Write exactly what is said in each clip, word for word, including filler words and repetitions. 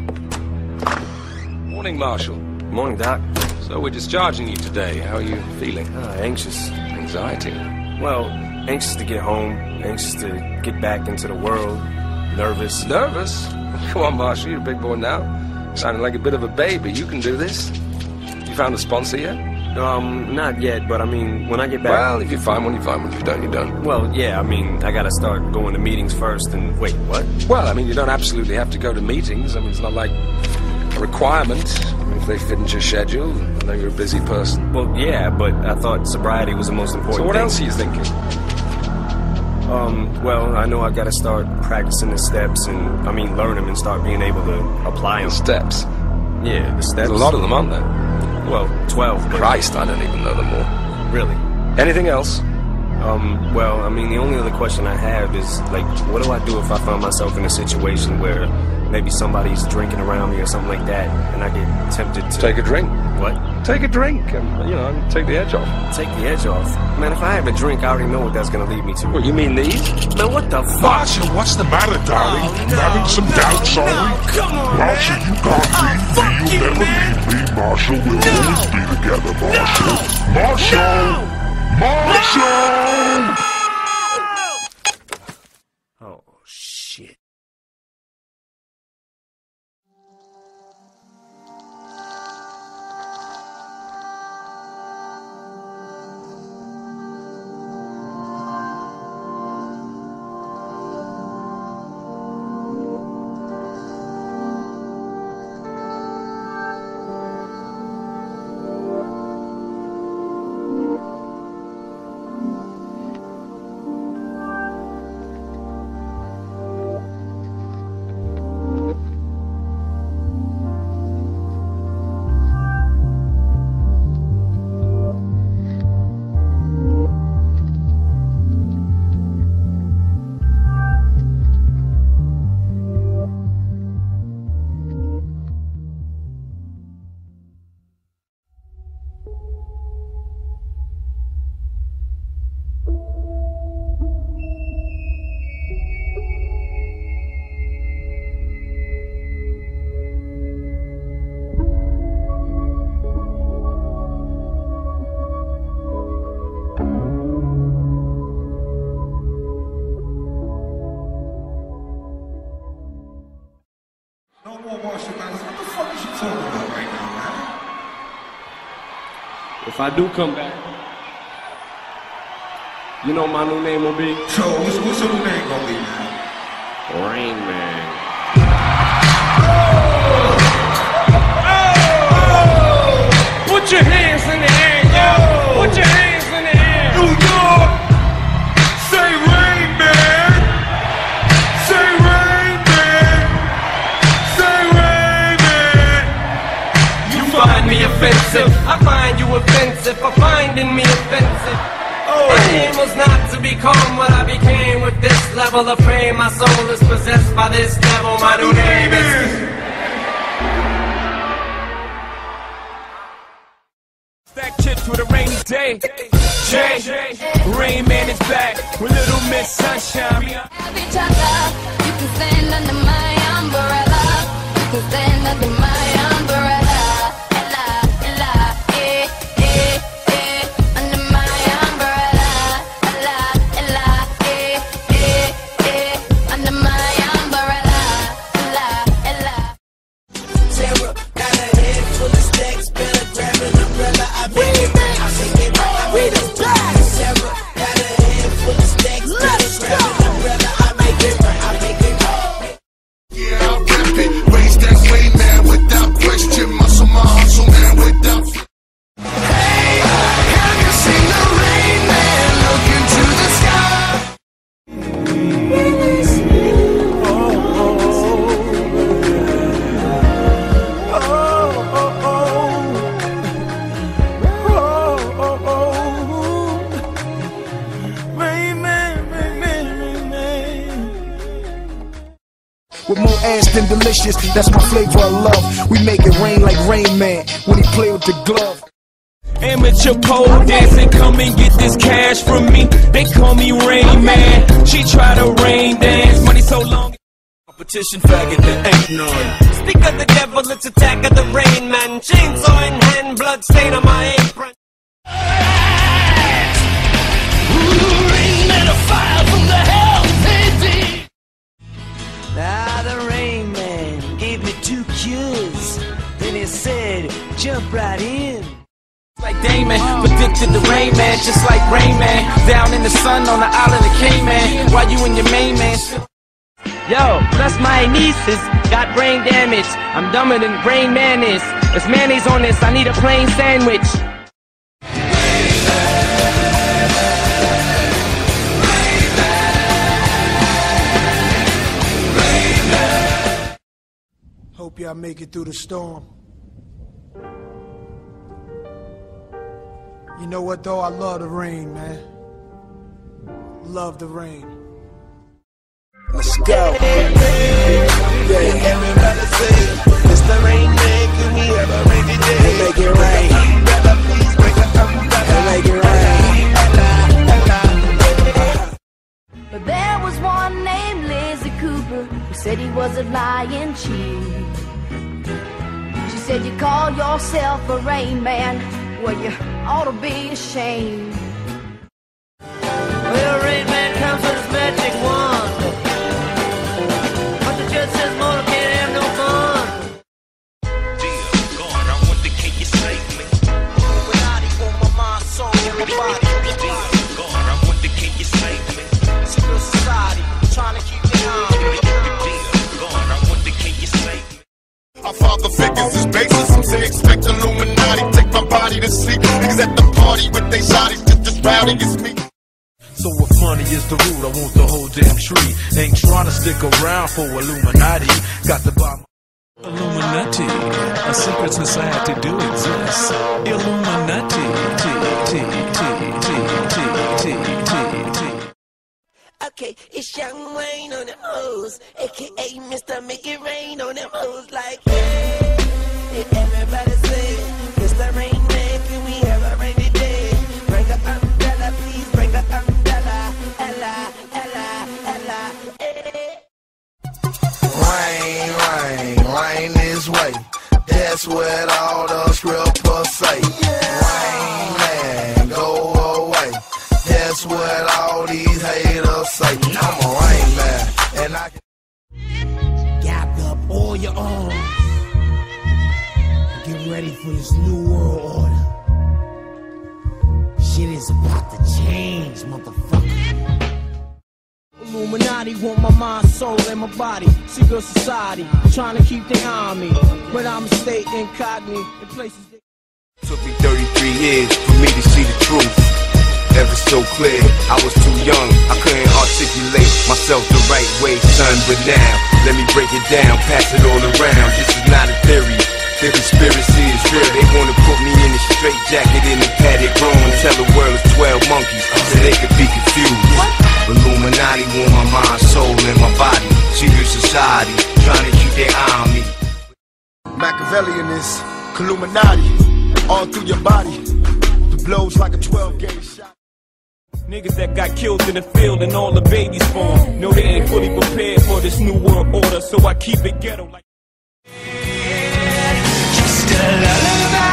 Morning, Marshal. Morning, Doc. So we're discharging you today. How are you feeling? Uh, anxious. Anxiety? Well, anxious to get home, anxious to get back into the world, nervous. Nervous? Come on, Marshal, you're a big boy now. Sounding like a bit of a baby. You can do this. You found a sponsor yet? Um, not yet, but I mean, when I get back... Well, if you find one, you find one. If you don't, you don't. Well, yeah, I mean, I gotta start going to meetings first and... Wait, what? Well, I mean, you don't absolutely have to go to meetings. I mean, it's not like a requirement. If they fit into your schedule, I know you're a busy person. Well, yeah, but I thought sobriety was the most important So what thing. else are you thinking? Um, well, I know I gotta start practicing the steps and, I mean, learn them and start being able to apply them. The steps? Yeah, the steps. There's a lot of them, aren't there? Well, twelve. But Christ, I don't even know them all. really? Anything else? Um, well, I mean, the only other question I have is, like, what do I do if I find myself in a situation where maybe somebody's drinking around me or something like that, and I get tempted to... Take a drink. What? Take a drink and, you know, take the edge off. Take the edge off? Man, if I have a drink, I already know what that's gonna lead me to. What, you mean these? Man, what the fuck? Marshall, what's the matter, darling? Oh, you no, having some no, doubts, no, are we? come on, Marshall, man. you can't Oh, leave me. fuck You'll you, never man. leave me, Marshall. We'll No. always be together, Marshall. No. Marshall! No. Marshall! Oh, shit. No more Marshall Mathers. What the fuck is you talking about right now, man? If I do come back, you know my new name will be? So, what's, what's your new name gonna be, man? Rain Man. Put your hands in the air, yo! Put your hands in the air! New York! Say Rain Man! Say Rain Man! Say Rain Man! You find me offensive, I find you offensive, for finding me offensive. Oh. My aim was not to become what I became with this level of fame. My soul is possessed by this devil. My new name is... Stack chips with a rainy day. Jay, Rain Man is back with Little Miss Sunshine. Have each other. You can stand under my umbrella. You can stand under my umbrella. Ella, Ella, eh, eh, eh. Under my umbrella. Ella, Ella, eh, eh, eh. Under my umbrella. Ella, Ella. Sarah got a head full of stacks, better grab an umbrella. I bet it right. I think it right. I read it back. Sarah got a head full of stacks, better grab an umbrella. I make it right. I make it right. Yeah, I'll rap it. Raise that Rain Man without question. Muscle my hustle, man, without. Hey, have you seen the Rain Man look into the sky? With more ass than delicious, that's my flavor of love. We make it rain like Rain Man when he play with the glove. Amateur pole dancing, come and get this cash from me. They call me Rain Man. She try to rain dance, money so long. Petition faggot, there ain't none. Speak of the devil, it's attack of the rain man. Chainsaw in hand, blood stain on my apron. Now the Rain Man gave me two cures. Then he said, jump right in. Like Damon, predicted the Rain Man, just like Rain Man. Down in the sun on the island of Cayman, while you and your main man. Yo, plus my nieces got brain damage. I'm dumber than Rain Man is. There's mayonnaise on this, I need a plain sandwich. Hope y'all make it through the storm. You know what though? I love the rain, man. Love the rain. Let's go. Yeah, everybody say, it's the Rain Man, can we have a rainy day? Make it rain. Umbrella, please bring an umbrella. Make it rain. But there was one named Lizzie Cooper who said he was a lying chief. She said you call yourself a Rain Man, well you ought to be ashamed. Well, Rain Man comes with his magic wand, but the judge says mortal can't have no fun. Dear God, I wonder, can you save me? Illuminati want my mind, soul, and my body. Dear God, I wonder, can you save me? Secret society, trying to keep me on. Dear God, I wonder, can you save me? Our father figures is basis. Some say expect Illuminati, take my body to sleep. Niggas at the party with they shotties, just as rowdy as me. So what funny is the root, I want the whole damn tree. Ain't trying to stick around for Illuminati. Got to buy my Illuminati, a secret society do exist. Illuminati, T, T, T, T, T, T, T, T. Okay, it's Young Wayne on them hoes, aka Mister Make It Rain on them hoes. Like, hey, everybody say, it's the Rain Man, can we have a rainy day? Bring an umbrella, please bring an umbrella. Ella, Ella, Ella, eh. Rain, rain, rain this way. That's what all the scrippers say. Rain man, go away. That's what all these haters say. I'm a rain man, and I can Gather up all your arms. Get ready for this new world order. Shit is about to change, motherfucker. Illuminati want my mind, soul, and my body. Secret society, trying to keep their eye on me, but I'm stay incognito in places they... Took me thirty-three years for me to see the truth. Ever so clear, I was too young, I couldn't articulate myself the right way, son. But now, let me break it down, pass it all around. This is not a theory, the conspiracy is real. They wanna put me in a straight jacket in the padded room and tell the world it's twelve monkeys, so they could be confused. Illuminati want my mind, soul, and my body. Secret society, trying to keep their eye on me. Machiavellian is Illuminati, all through your body. The blows like a twelve gauge shot. niggas that got killed in the field and all the babies born. Know they ain't fully prepared for this new world order, so I keep it ghetto like. Just a lullaby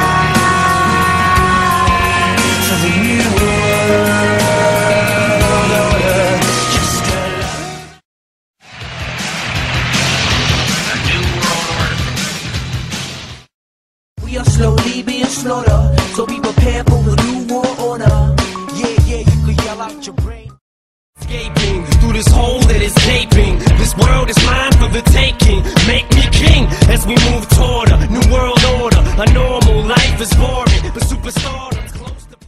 for the new world order. Just a lullaby. A new world order. We are slowly being slaughtered, so be prepared for the new world order. Yeah, yeah, you can yell out your brain. Escaping through this hole that is gaping. This world is mine for the taking. Make me king as we move toward a new world order. A normal life is boring, but superstardom's close to.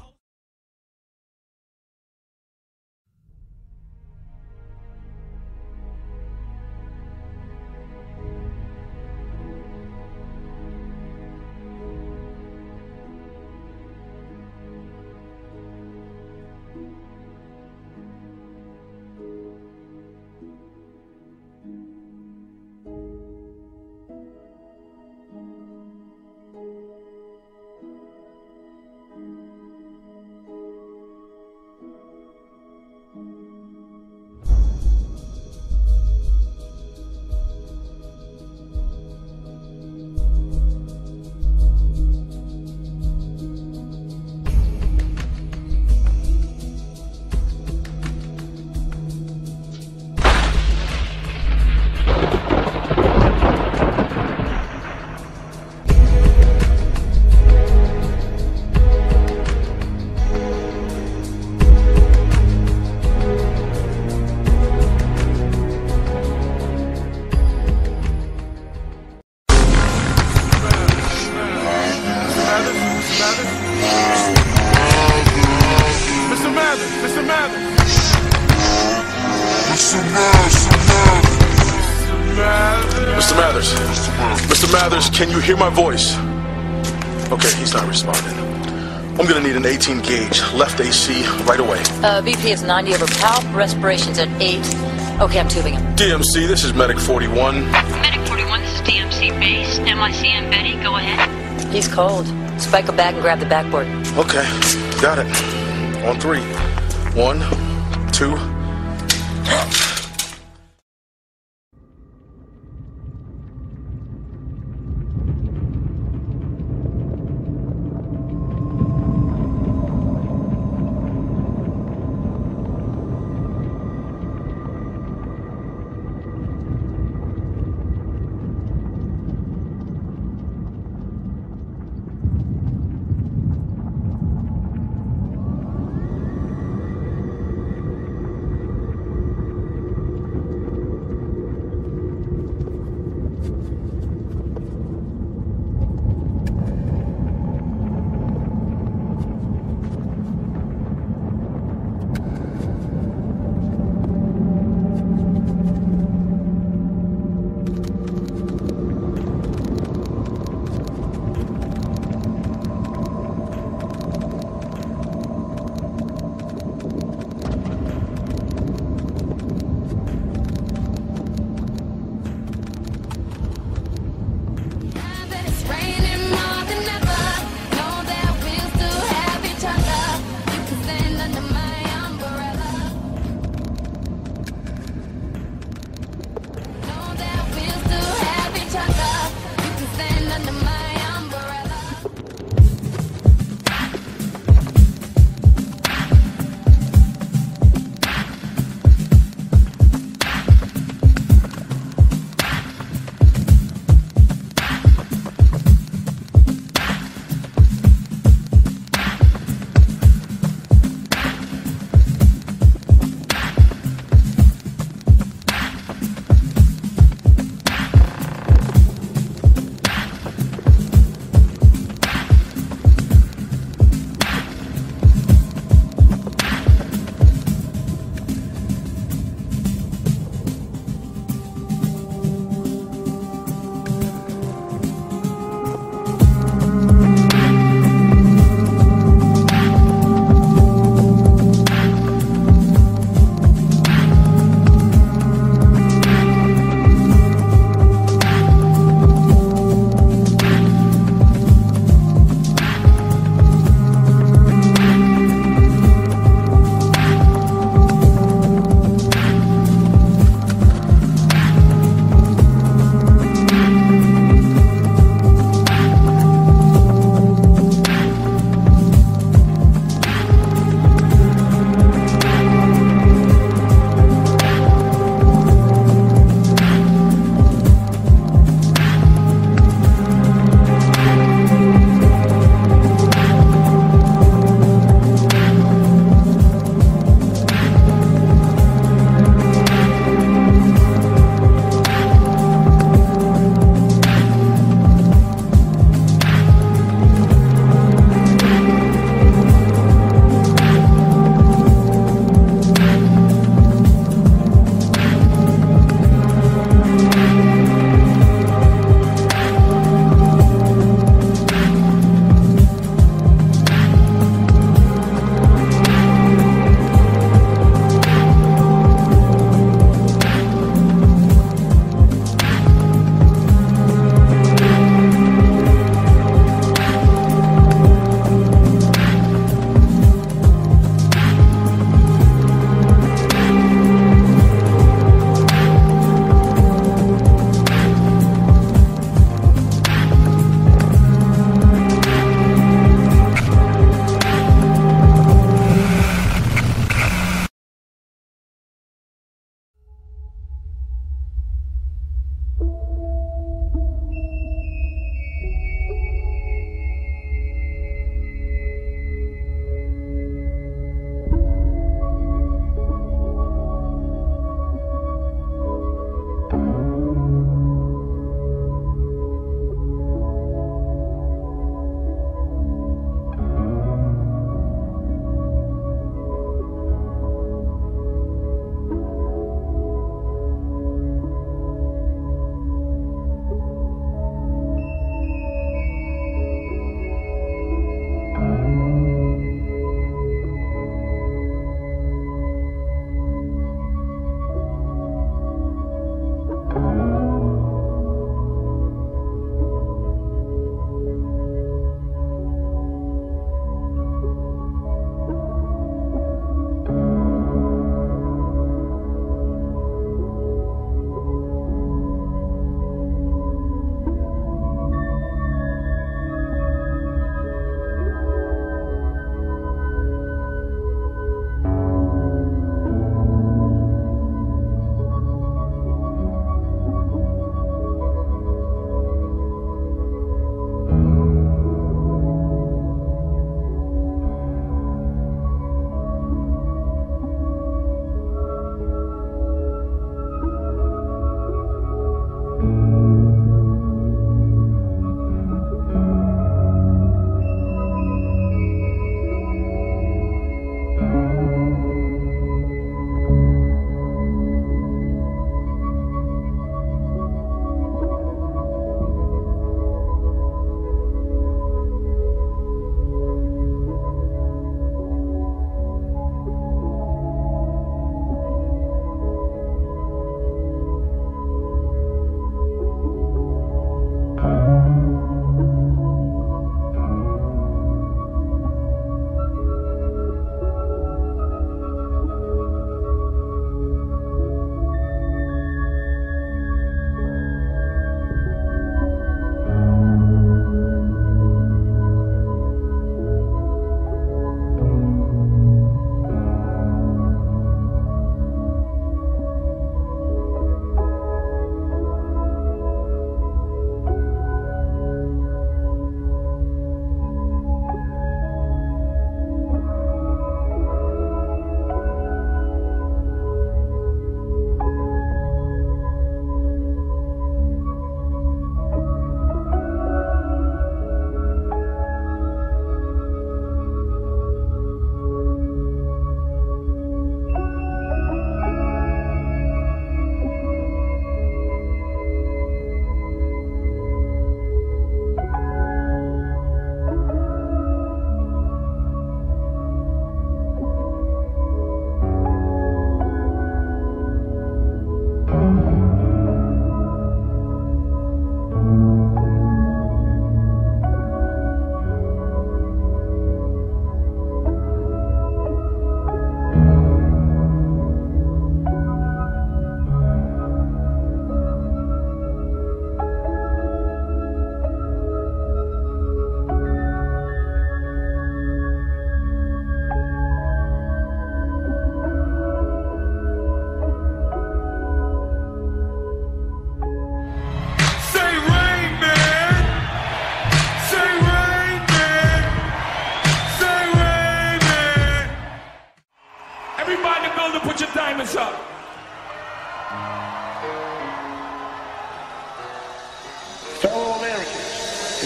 Mister Mathers. Mister Mathers, can you hear my voice? Okay, he's not responding. I'm gonna need an eighteen gauge, left A C, right away. Uh, B P is ninety over palp, respiration's at eight. Okay, I'm tubing him. D M C, this is Medic forty-one. Medic forty-one, this is D M C base. M I C M Betty, go ahead. He's cold. Spike a bag and grab the backboard. Okay, got it. On three. One, two.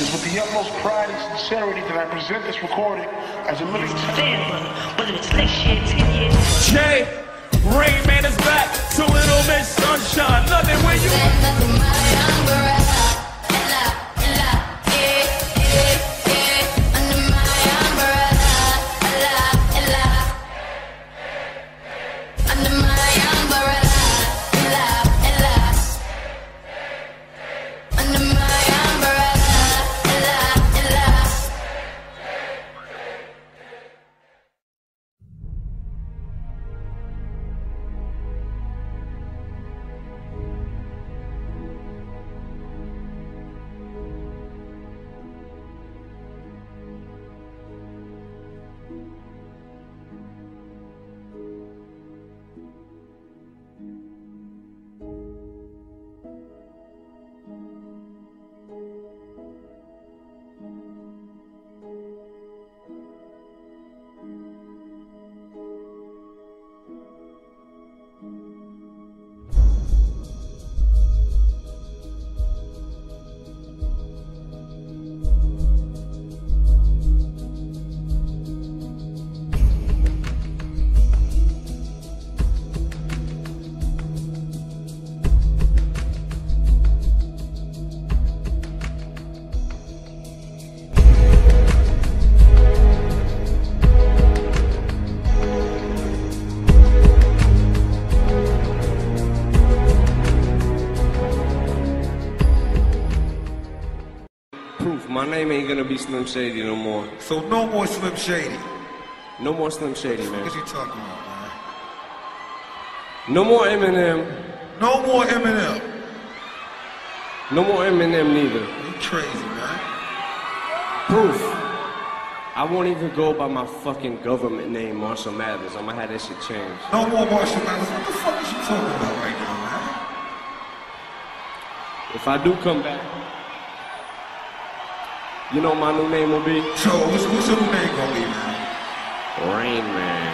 is with the utmost pride and sincerity that I present this recording as a living testament. Whether it's next year, ten years. Jay, Rain Man is back. So little Miss Sunshine, nothing when you. My name ain't gonna be Slim Shady no more. So no more Slim Shady. No more Slim Shady, man. What you talking about, man? No more Eminem. No more Eminem. No more Eminem neither. You crazy, man. Proof. I won't even go by my fucking government name, Marshall Mathers. I'm gonna have that shit changed. No more Marshall Mathers. What the fuck is you talking about right now, man? If I do come back, you know my new name will be? So, what's, what's your new name gonna be, man? Rain Man.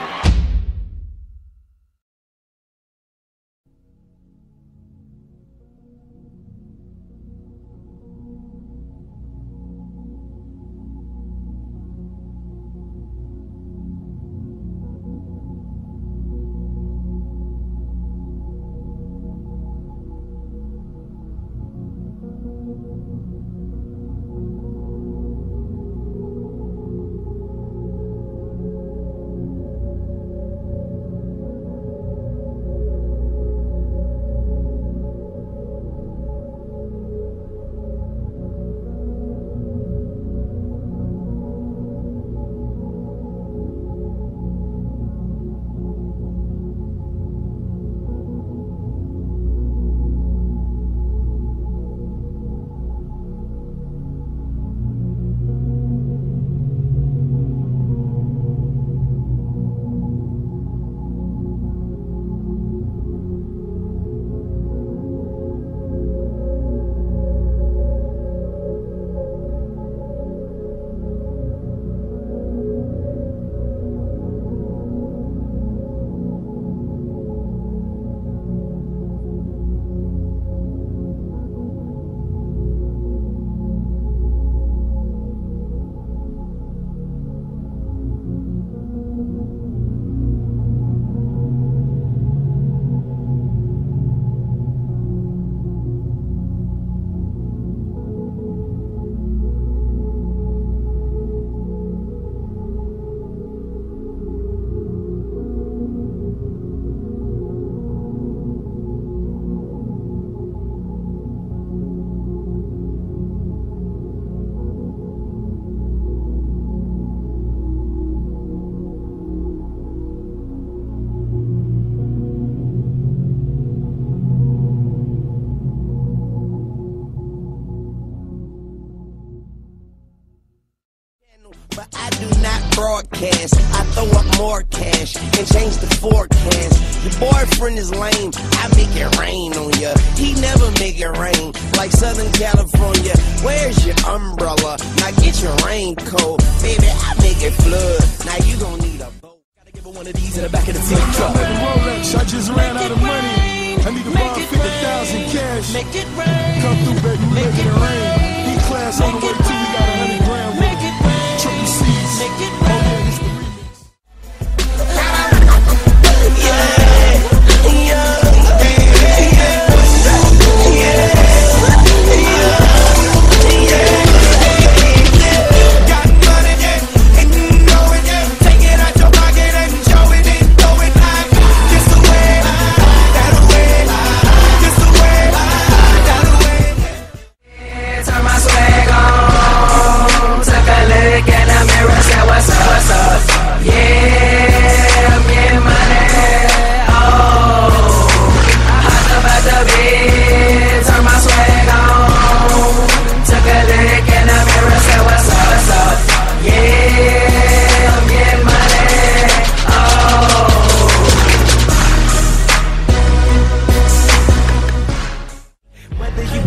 But I do not broadcast. I throw up more cash and change the forecast. Your boyfriend is lame. I make it rain on ya. He never make it rain like Southern California. Where's your umbrella? Now get your raincoat. Baby, I make it flood. Now you gon' need a boat. Gotta give her one of these in the back of the T truck. Rolex, I just ran out of money. I need to borrow fifty thousand cash. Make it rain. Come through, baby. Make it rain. E-class on the way to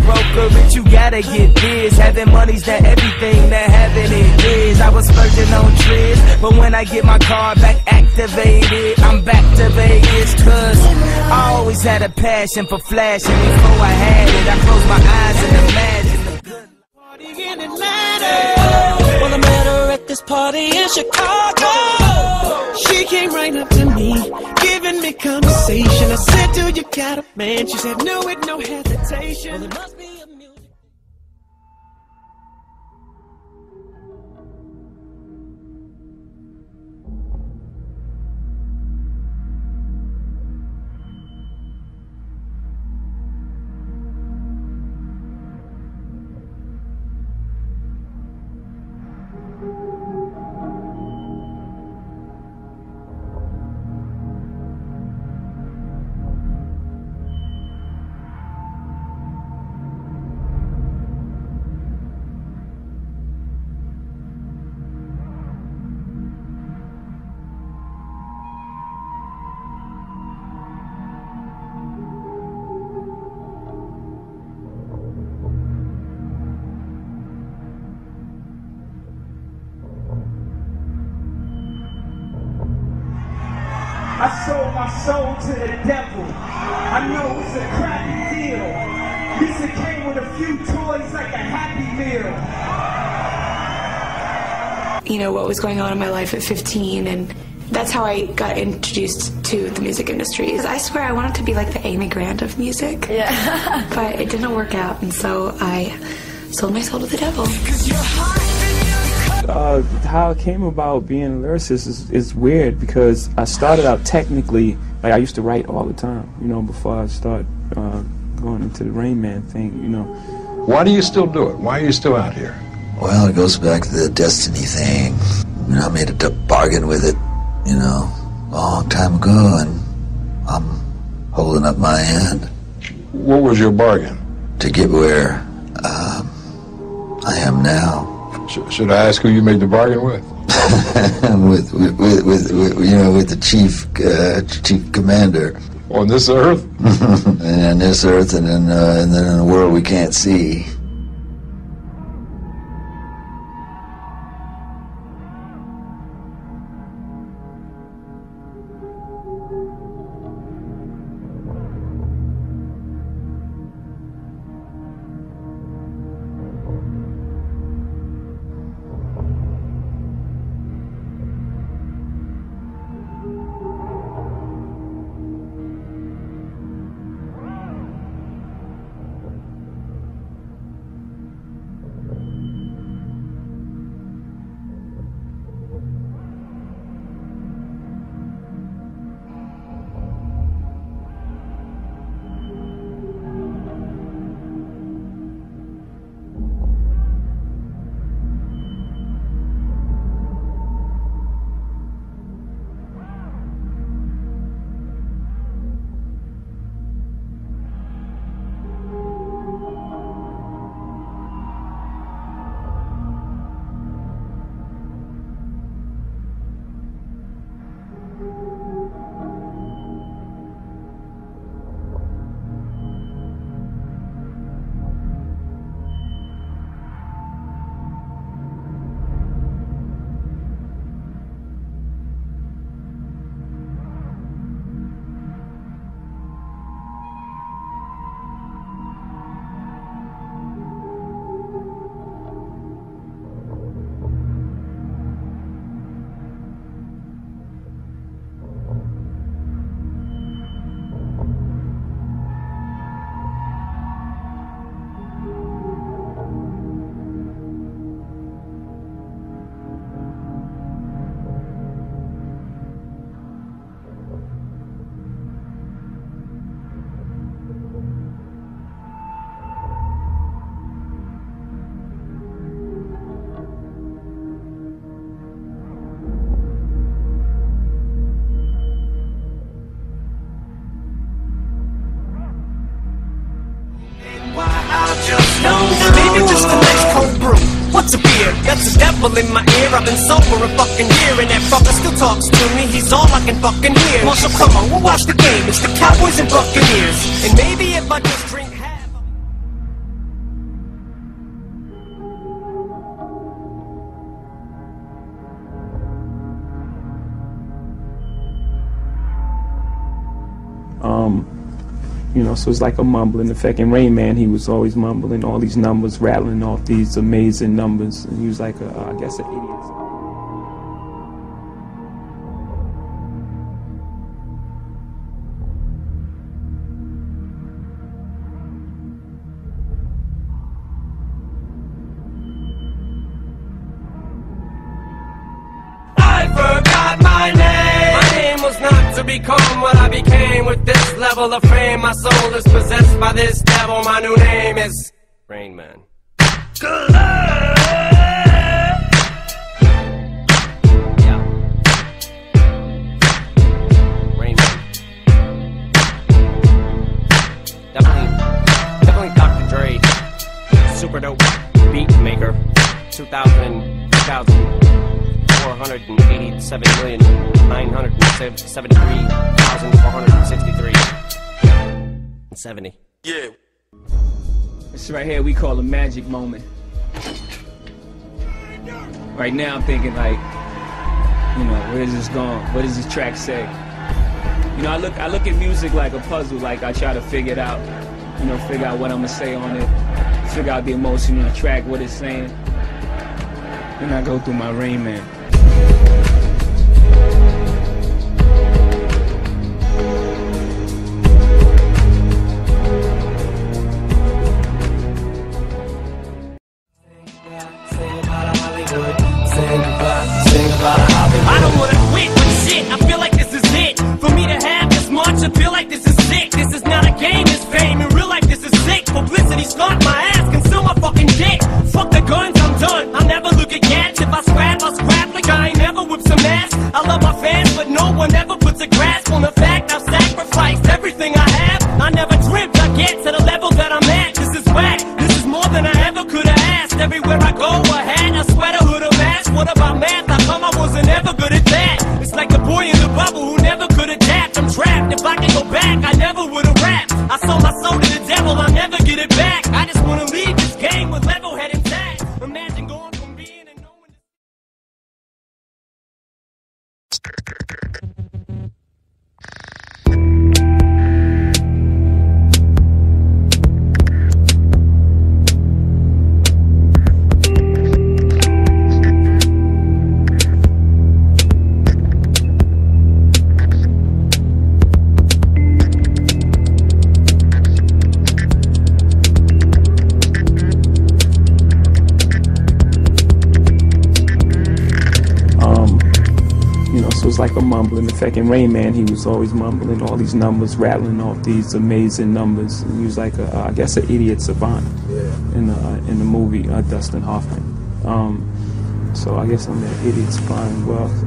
brokerage, you gotta get biz. Having money's not everything that having it is. I was splurging on trips, but when I get my car back activated, I'm back to Vegas. Cause I always had a passion for flashing. Before I had it, I closed my eyes and imagined the good party in Atlanta. Well, I met her at this party in Chicago. She came right up to me, giving me conversation. I said, do you got a man? She said, no, with no hesitation. Well, it must be a music. I sold my soul to the devil. I know it's a crappy deal. Lisa came with a few toys like a Happy Meal. You know, what was going on in my life at fifteen, and that's how I got introduced to the music industry. I swear I wanted to be like the Amy Grant of music. Yeah. But it didn't work out, and so I sold my soul to the devil. Uh, how I came about being a lyricist is, is weird because I started out technically, like I used to write all the time, you know, before I started uh, going into the Rain Man thing, you know. Why do you still do it? Why are you still out here? Well, it goes back to the destiny thing. You know, I made a bargain with it, you know, a long time ago, and I'm holding up my end. What was your bargain? To get where um, I am now. Should I ask who you made the bargain with? with, with, with, with, with, you know, with the chief, uh, chief commander. On this earth? And on this earth, and then, uh, and then in a world we can't see. Maybe just the next cold brew. What's a beer? That's a devil in my ear. I've been sober a fucking year, and that fucker still talks to me. He's all I can fucking hear. Marshall, come on, we'll watch the game. It's the Cowboys and Buccaneers. And maybe if I just drink half. you know, so it's like a mumbling effect. In Rain Man, he was always mumbling all these numbers, rattling off these amazing numbers, and he was like, a, I guess, an idiot. To become what I became with this level of fame, my soul is possessed by this devil. My new name is Rain Man. Yeah. Rain Man. Definitely, definitely Doctor Dre. Super dope beat maker. two thousand, two thousand. four hundred eighty-seven million nine hundred seventy-three thousand four hundred sixty-three and seventy. Yeah. This right here we call a magic moment. Right now I'm thinking like, you know, where is this going? What does this track say? You know, I look I look at music like a puzzle. Like I try to figure it out. You know, figure out what I'm gonna say on it. Figure out the emotion in the track, what it's saying. Then I go through my Rain Man. I don't wanna quit, but shit, I feel like this is it. For me to have this much, I feel like this is sick. This is not a game, it's fame. In real life, this is sick. Publicity stunt my ass, can steal my fucking dick. Fuck the guns, I'm done. I'll never look at cats. If I scrap, I'll scrap like I ain't never whipped some ass. I love my fans, but no one ever puts a grasp on the fact I've sacrificed everything I have. I never dreamt I'd get to the level that I'm at. This is whack. This is more than I ever could have asked. Everywhere I go, a hat, a sweater, hood, a mask. What about math? How come I wasn't ever good at that? It's like the boy in the bubble who never could adapt. I'm trapped. If I could go back, I never would have rapped. I sold my soul to the devil, I'll never get it back. I just wanna leave this game with level head intact. Imagine going from being and knowing. It's like a mumbling effect. In Rain Man, he was always mumbling all these numbers, rattling off these amazing numbers. And he was like, a, uh, I guess, an idiot savant yeah. in the uh, in the movie uh, Dustin Hoffman. Um, so I guess I'm that idiot savant as well.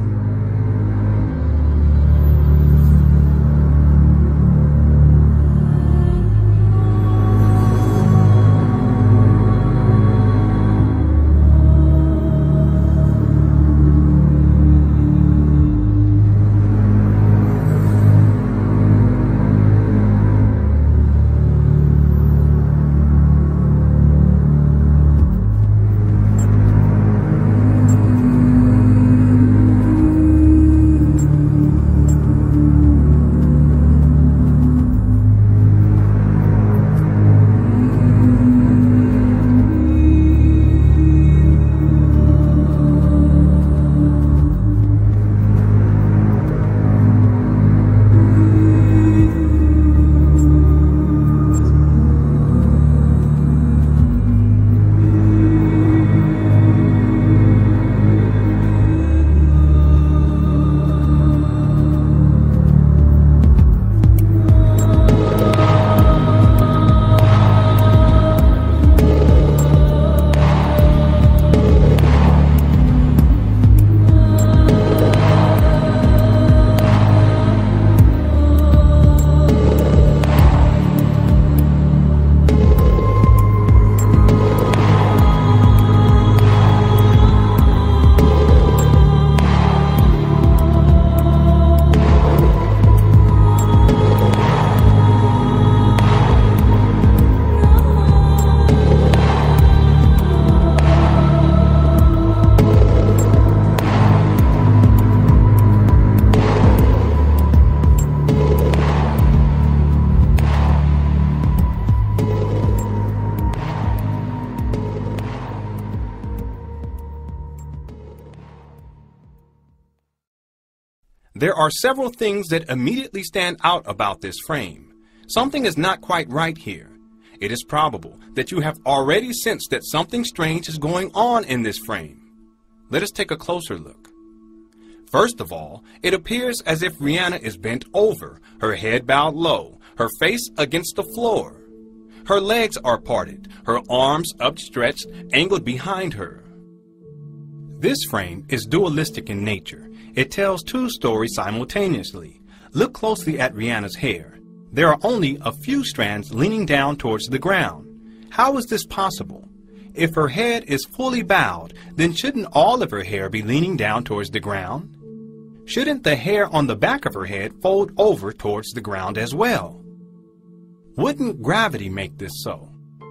There are several things that immediately stand out about this frame. Something is not quite right here. It is probable that you have already sensed that something strange is going on in this frame. Let us take a closer look. First of all, it appears as if Rihanna is bent over, her head bowed low, her face against the floor. Her legs are parted, her arms upstretched, angled behind her. This frame is dualistic in nature. It tells two stories simultaneously. Look closely at Rihanna's hair. There are only a few strands leaning down towards the ground. How is this possible? If her head is fully bowed, then shouldn't all of her hair be leaning down towards the ground? Shouldn't the hair on the back of her head fold over towards the ground as well? Wouldn't gravity make this so?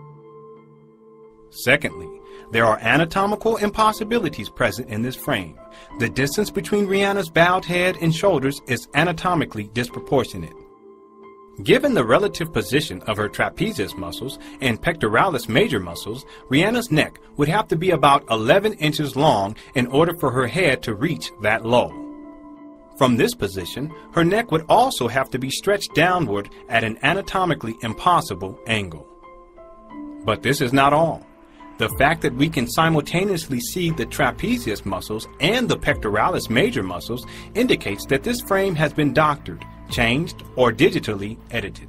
Secondly, there are anatomical impossibilities present in this frame. The distance between Rihanna's bowed head and shoulders is anatomically disproportionate. Given the relative position of her trapezius muscles and pectoralis major muscles, Rihanna's neck would have to be about eleven inches long in order for her head to reach that low. From this position, her neck would also have to be stretched downward at an anatomically impossible angle. But this is not all. The fact that we can simultaneously see the trapezius muscles and the pectoralis major muscles indicates that this frame has been doctored, changed, or digitally edited.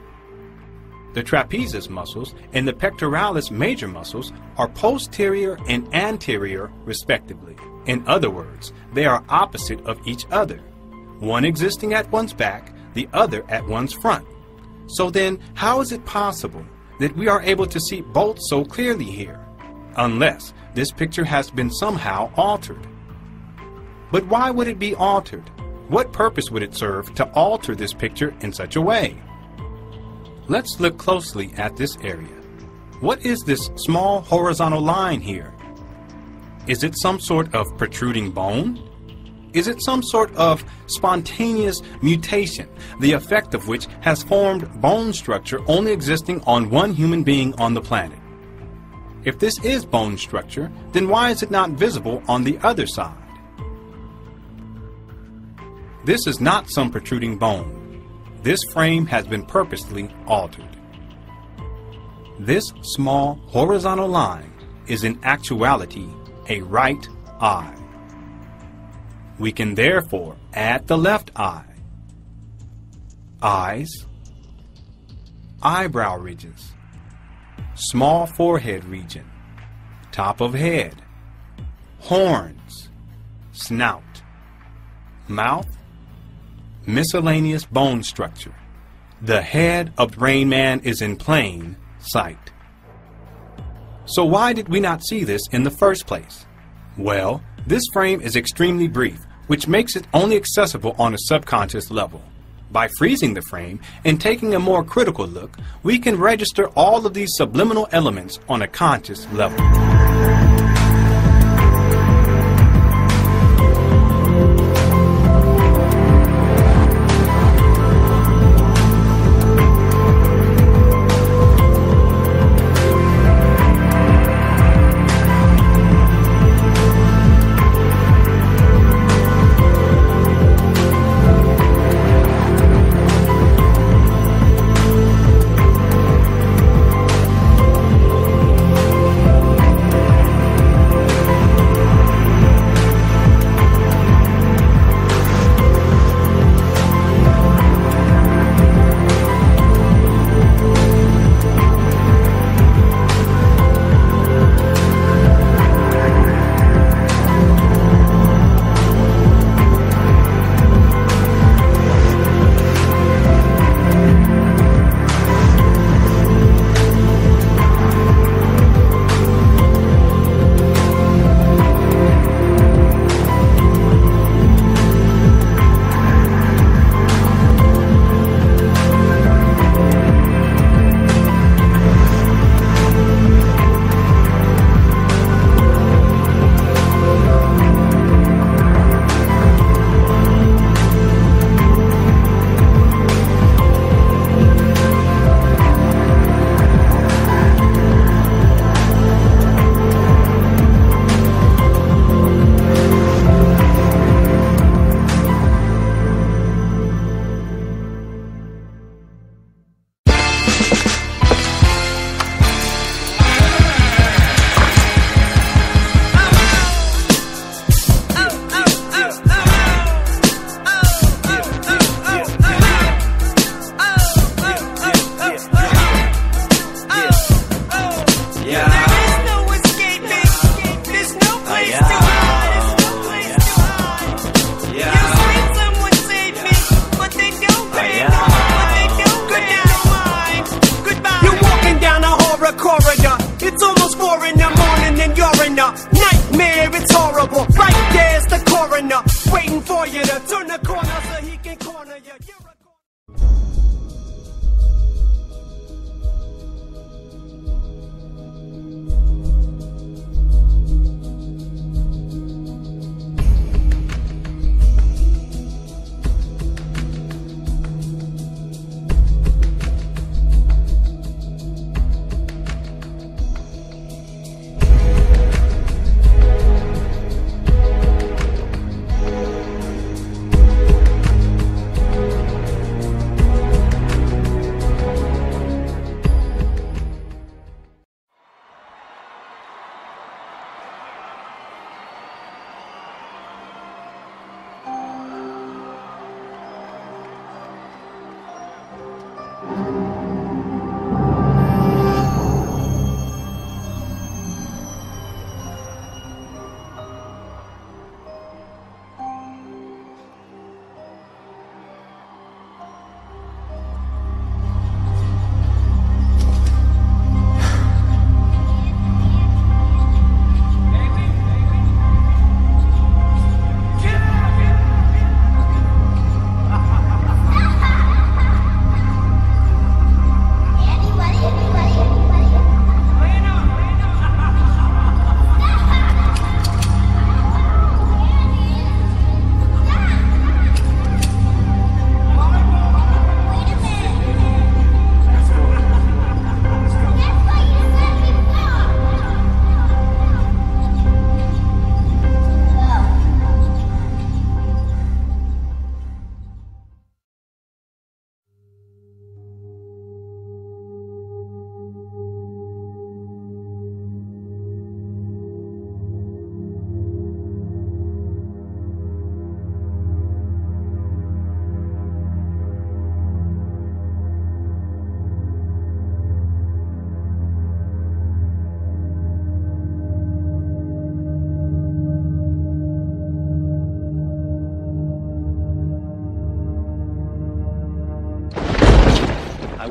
The trapezius muscles and the pectoralis major muscles are posterior and anterior respectively. In other words, they are opposite of each other, one existing at one's back, the other at one's front. So then, how is it possible that we are able to see both so clearly here, unless this picture has been somehow altered? But why would it be altered? What purpose would it serve to alter this picture in such a way? Let's look closely at this area. What is this small horizontal line here? Is it some sort of protruding bone? Is it some sort of spontaneous mutation, the effect of which has formed bone structure only existing on one human being on the planet? If this is bone structure, then why is it not visible on the other side? This is not some protruding bone. This frame has been purposely altered. This small horizontal line is in actuality a right eye. We can therefore add the left eye, eyes, eyebrow ridges, small forehead region, top of head, horns, snout, mouth, miscellaneous bone structure. The head of Rain Man is in plain sight. So why did we not see this in the first place? Well, this frame is extremely brief, which makes it only accessible on a subconscious level. By freezing the frame and taking a more critical look, we can register all of these subliminal elements on a conscious level.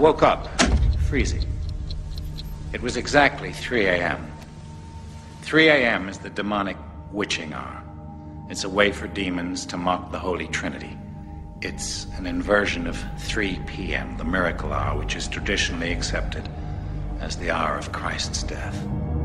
woke up, freezing. It was exactly three A M three A M is the demonic witching hour. It's a way for demons to mock the Holy Trinity. It's an inversion of three P M, the miracle hour, which is traditionally accepted as the hour of Christ's death.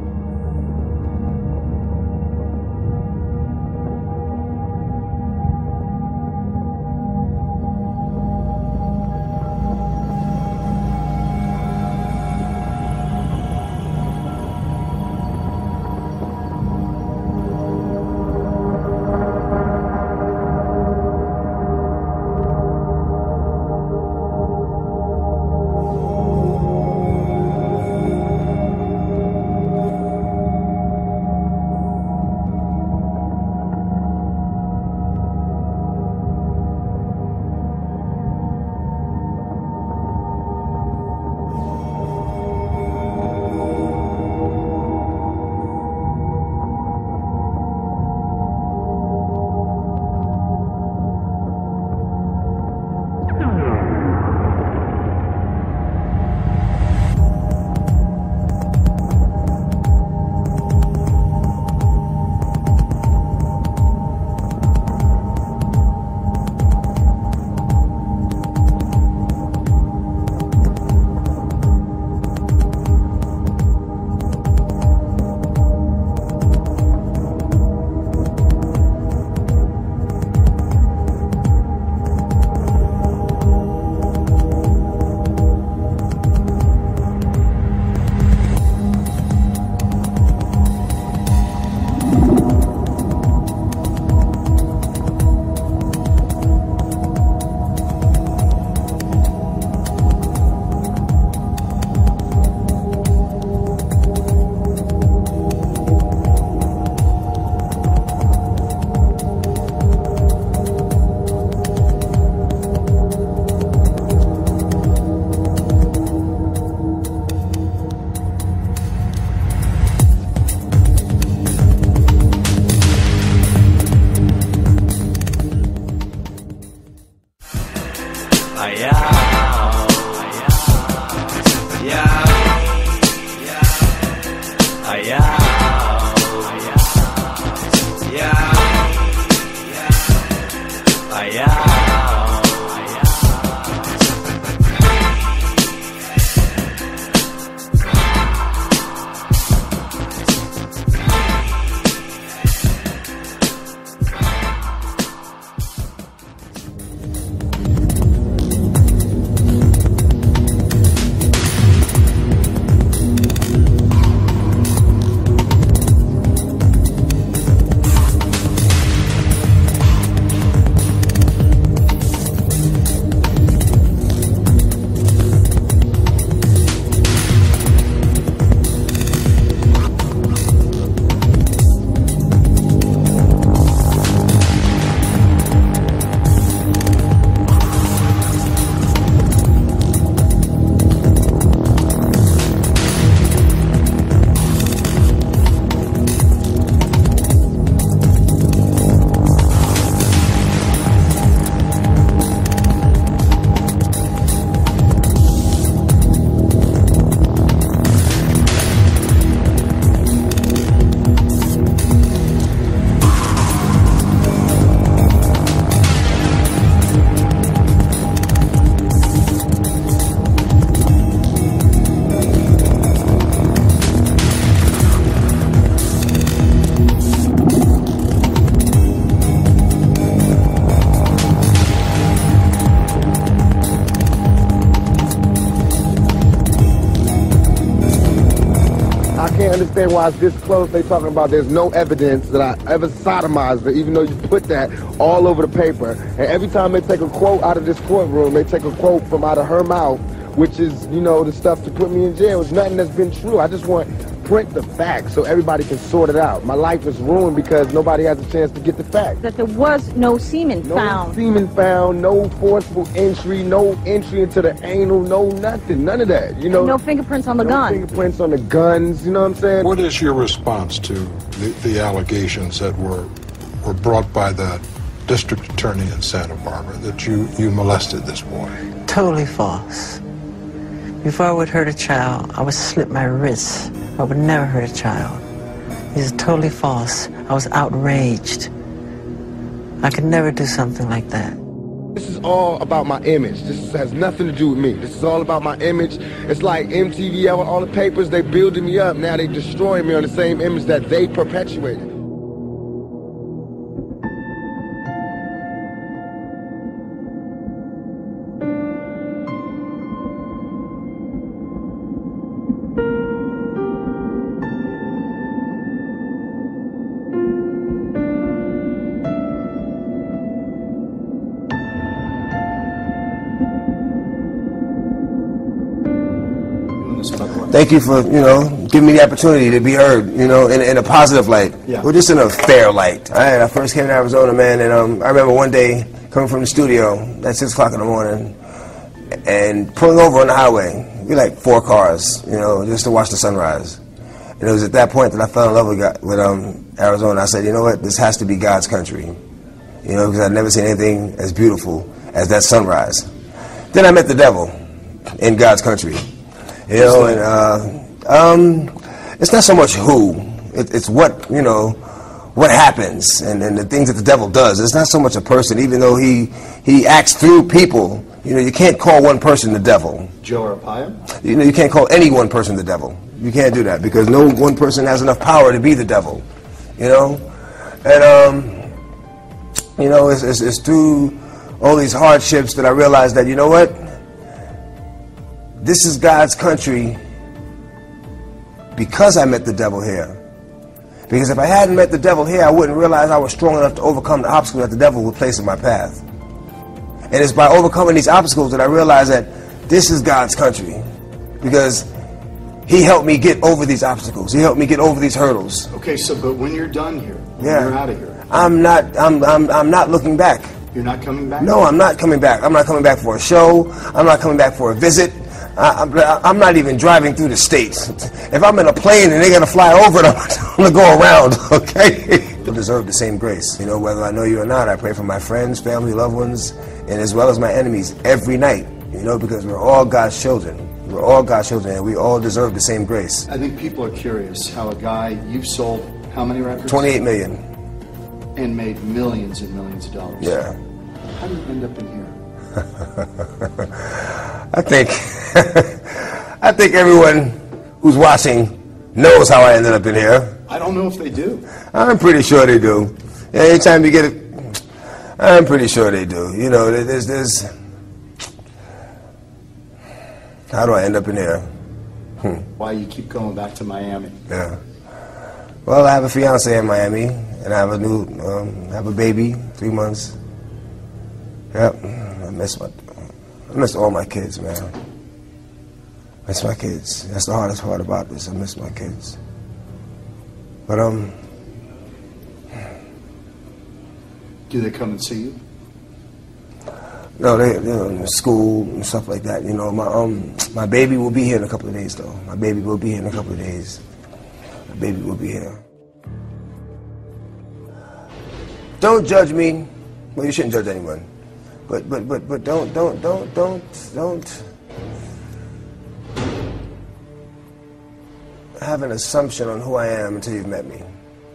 can't understand why it's this close. They talking about there's no evidence that I ever sodomized her, even though you put that all over the paper. And every time they take a quote out of this courtroom, they take a quote from out of her mouth, which is, you know, the stuff to put me in jail. It's nothing that's been true. I just want print the facts so everybody can sort it out. My life is ruined because nobody has a chance to get the facts. That there was no semen no found. No semen found, no forceful entry, no entry into the anal, no nothing, none of that, you know. And no fingerprints on the no gun. fingerprints on the guns, you know what I'm saying? What is your response to the, the allegations that were were brought by the district attorney in Santa Barbara that you, you molested this boy? Totally false. Before I would hurt a child, I would slit my wrists. I would never hurt a child. This is totally false. I was outraged. I could never do something like that. This is all about my image. This has nothing to do with me. This is all about my image. It's like M T V, all, all the papers, they building me up. Now they destroying me on the same image that they perpetuated. Thank you for, you know, giving me the opportunity to be heard, you know, in, in a positive light. Yeah. Or just in a fair light. All right, I first came to Arizona, man, and um, I remember one day coming from the studio at six o'clock in the morning and pulling over on the highway. We like four cars, you know, just to watch the sunrise. And it was at that point that I fell in love with, God, with um, Arizona. I said, you know what, this has to be God's country. You know, because I'd never seen anything as beautiful as that sunrise. Then I met the devil in God's country. You know, and uh, um, it's not so much who, it, it's what, you know, what happens and, and the things that the devil does. It's not so much a person, even though he, he acts through people. You know, you can't call one person the devil. Joe Arpaio? You know, you can't call any one person the devil. You can't do that because no one person has enough power to be the devil. You know? And, um, you know, it's, it's, it's through all these hardships that I realized that, you know what? This is God's country because I met the devil here. Because if I hadn't met the devil here, I wouldn't realize I was strong enough to overcome the obstacles that the devil would place in my path. And it's by overcoming these obstacles that I realized that this is God's country. Because he helped me get over these obstacles. He helped me get over these hurdles. Okay, so but when you're done here, when yeah. you're out of here, I'm not I'm I'm I'm not looking back. You're not coming back? No, I'm not coming back. I'm not coming back for a show. I'm not coming back for a visit. I, I'm, I'm not even driving through the states. If I'm in a plane and they're going to fly over it, I'm going to go around, okay? I deserve the same grace. You know, whether I know you or not, I pray for my friends, family, loved ones, and as well as my enemies every night, you know, because we're all God's children. We're all God's children, and we all deserve the same grace. I think people are curious how a guy, you've sold how many records? twenty-eight million. And made millions and millions of dollars. Yeah. How do you end up in here? I think I think everyone who's watching knows how I ended up in here. I don't know if they do. I'm pretty sure they do. Anytime you get it, I'm pretty sure they do. You know, there's, there's, how do I end up in here? Hmm. Why you keep going back to Miami? Yeah. Well, I have a fiance in Miami, and I have a new, um, I have a baby, three months. Yep. I miss my, I miss all my kids, man. I miss my kids. That's the hardest part about this. I miss my kids. But um, do they come and see you? No, they, they're in school and stuff like that. You know, my um, my baby will be here in a couple of days, though. My baby will be here in a couple of days. My baby will be here. Don't judge me. Well, you shouldn't judge anyone. But but but but don't don't don't don't don't have an assumption on who I am until you've met me.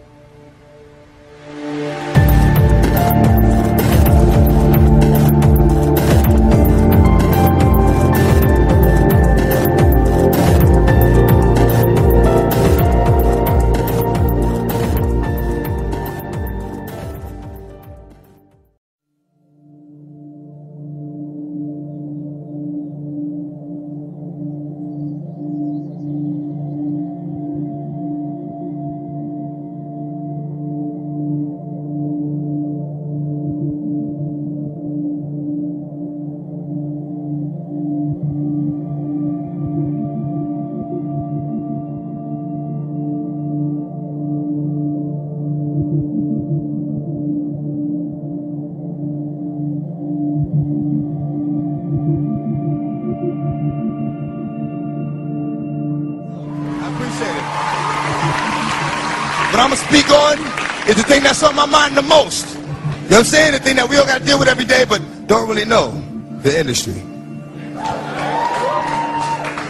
What I'm going to speak on is the thing that's on my mind the most. You know what I'm saying? The thing that we all got to deal with every day but don't really know. The industry.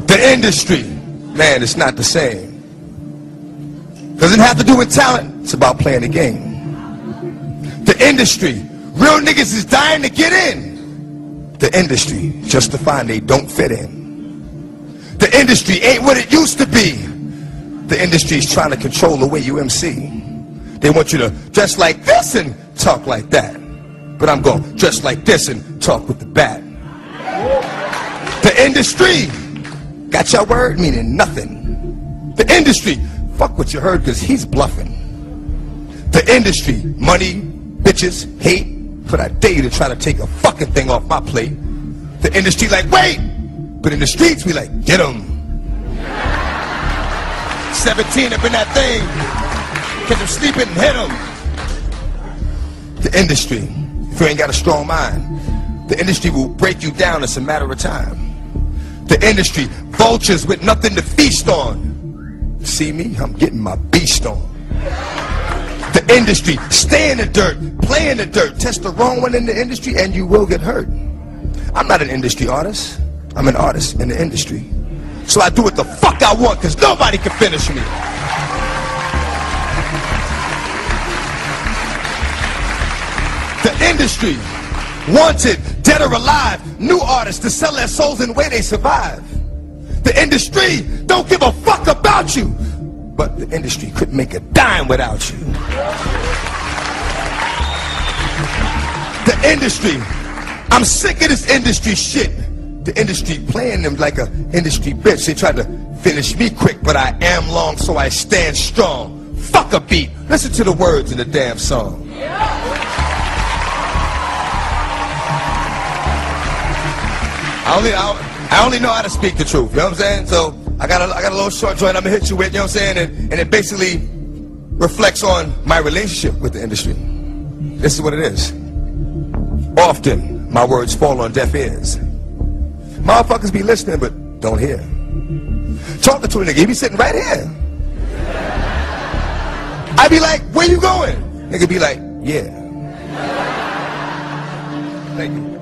The industry, man, it's not the same. Doesn't have to do with talent. It's about playing the game. The industry, real niggas is dying to get in. The industry, just to find they don't fit in. The industry ain't what it used to be. The industry is trying to control the way you M C. They want you to dress like this and talk like that. But I'm going to dress like this and talk with the bat. The industry got your word meaning nothing. The industry, fuck what you heard because he's bluffing. The industry, money, bitches, hate, but I dare you to try to take a fucking thing off my plate. The industry like, wait! But in the streets, we like, get 'em. seventeen up in that thing. Catch him sleeping and hit him. The industry, if you ain't got a strong mind, the industry will break you down. It's a matter of time. The industry, vultures with nothing to feast on. See me? I'm getting my beast on. The industry, stay in the dirt, play in the dirt, test the wrong one in the industry and you will get hurt. I'm not an industry artist. I'm an artist in the industry. So I do what the fuck I want because nobody can finish me. The industry, wanted, dead or alive, new artists to sell their souls in the way they survive. The industry don't give a fuck about you, but the industry couldn't make a dime without you. The industry, I'm sick of this industry shit. The industry playing them like a industry bitch. They tried to finish me quick, but I am long, so I stand strong. Fuck a beat. Listen to the words in the damn song. I only, I, I only know how to speak the truth, you know what I'm saying? So I got a, I got a little short joint I'm gonna hit you with, you know what I'm saying? And, and it basically reflects on my relationship with the industry. This is what it is. Often, my words fall on deaf ears. Motherfuckers be listening, but don't hear. Talking to a nigga, he be sitting right here. I be like, where you going? Nigga be like, yeah. Thank you.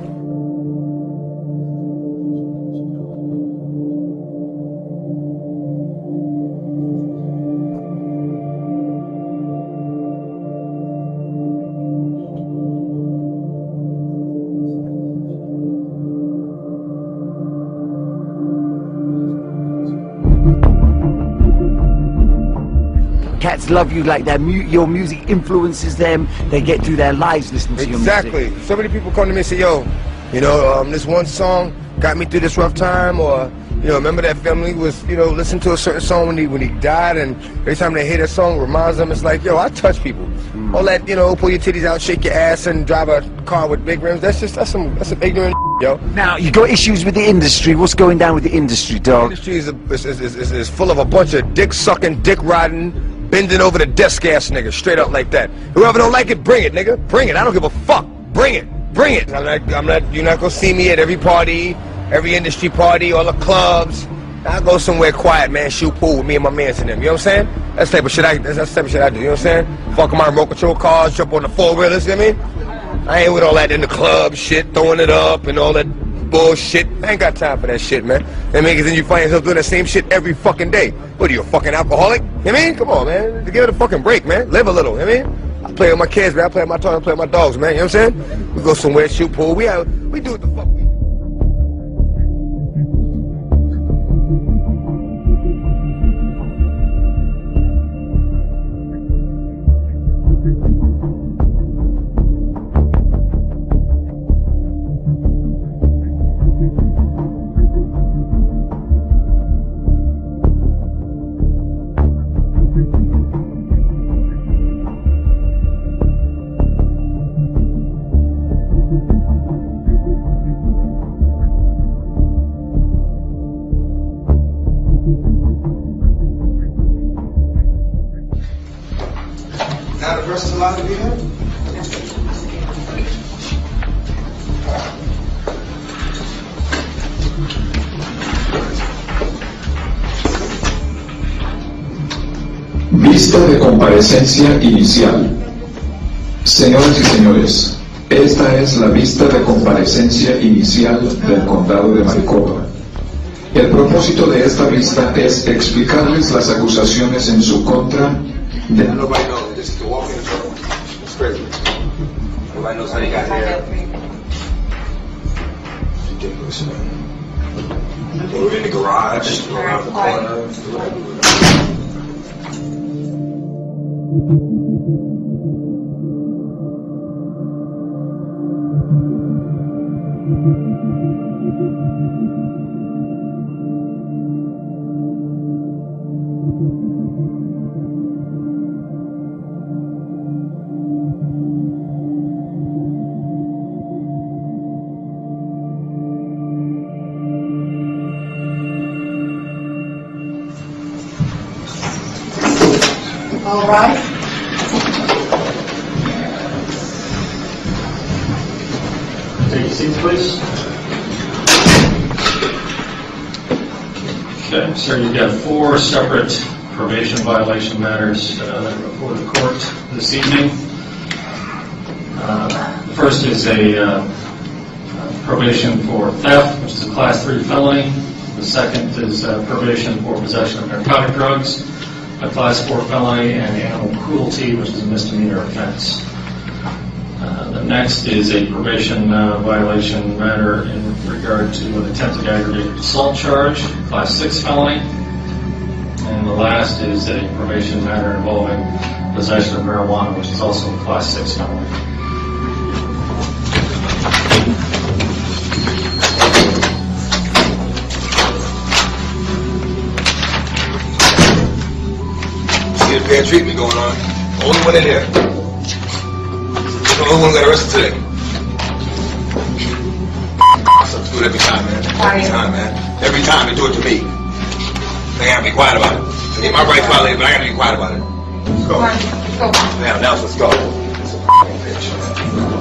Cats love you like that. Mu your music influences them. They get through their lives listening to exactly. your music. Exactly. So many people come to me and say, yo, you know, um, this one song got me through this rough time, or, you know, remember that family was, you know, listening to a certain song when he when he died, and every time they hear that song, it reminds them, it's like, yo, I touch people. Mm. All that, you know, pull your titties out, shake your ass, and drive a car with big rims, that's just, that's some, that's some ignorant yo. Now, you got issues with the industry. What's going down with the industry, dog? The industry is, a, is, is, is, is full of a bunch of dick-sucking, dick-riding, bending over the desk ass nigga, straight up like that. Whoever don't like it, bring it, nigga. Bring it. I don't give a fuck. Bring it. Bring it. I'm not, I'm not, you're not gonna see me at every party, every industry party, all the clubs. I go somewhere quiet, man, shoot pool with me and my mans and them. You know what I'm saying? That's the type of shit I, that's, that's the type of shit I do. You know what I'm saying? Fuck my remote control cars, jump on the four-wheelers, you know what I mean? I ain't with all that in the club shit, throwing it up and all that bullshit. I ain't got time for that shit, man. You know what I mean? Because then you find yourself doing the same shit every fucking day. What are you, a fucking alcoholic? You know what I mean? Come on, man. Give it a fucking break, man. Live a little, you know what I mean? I play with my kids, man. I play with my toys, I play with my dogs, man. You know what I'm saying? We go somewhere, shoot pool. We have, we do what the fuck we do. Now the verse is allowed to be heard? Vista de comparecencia inicial. Señoras y señores, esta es la vista de comparecencia inicial del condado de Maricopa. El propósito de esta vista es explicarles las acusaciones en su contra de... Nobody knows. Just to walk in the door. It's crazy. Nobody knows how you got here. Ridiculous, man. They were in the garage, around the corner. All right. Take your seats, please. Okay, sir, you've got four separate probation violation matters uh, before the court this evening. Uh, the first is a uh, probation for theft, which is a class three felony. The second is uh, probation for possession of narcotic drugs, a class four felony, and animal cruelty, which is a misdemeanor offense. Uh, the next is a probation uh, violation matter in regard to an attempted aggravated assault charge, class six felony. And the last is a probation matter involving possession of marijuana, which is also a class six felony. See the bad treatment going on. Only one in here. The only one got arrested today. Stuff do it every time, man. Every time, man. Every time they do it to me. They gotta be quiet about it. I get my rights violated, but I gotta be quiet about it. Let's go. Let's go. Now, now let's go. It's a fucking bitch.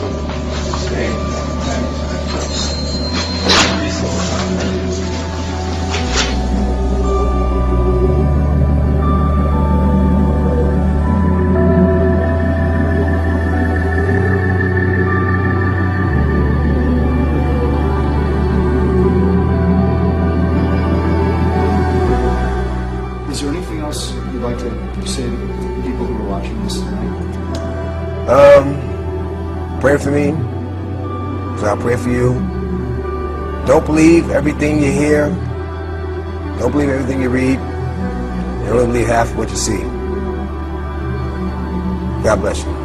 Is there anything else you'd like to say to people who are watching this tonight? Um, pray for me, because I'll pray for you. Don't believe everything you hear. Don't believe everything you read. And only believe half of what you see. God bless you.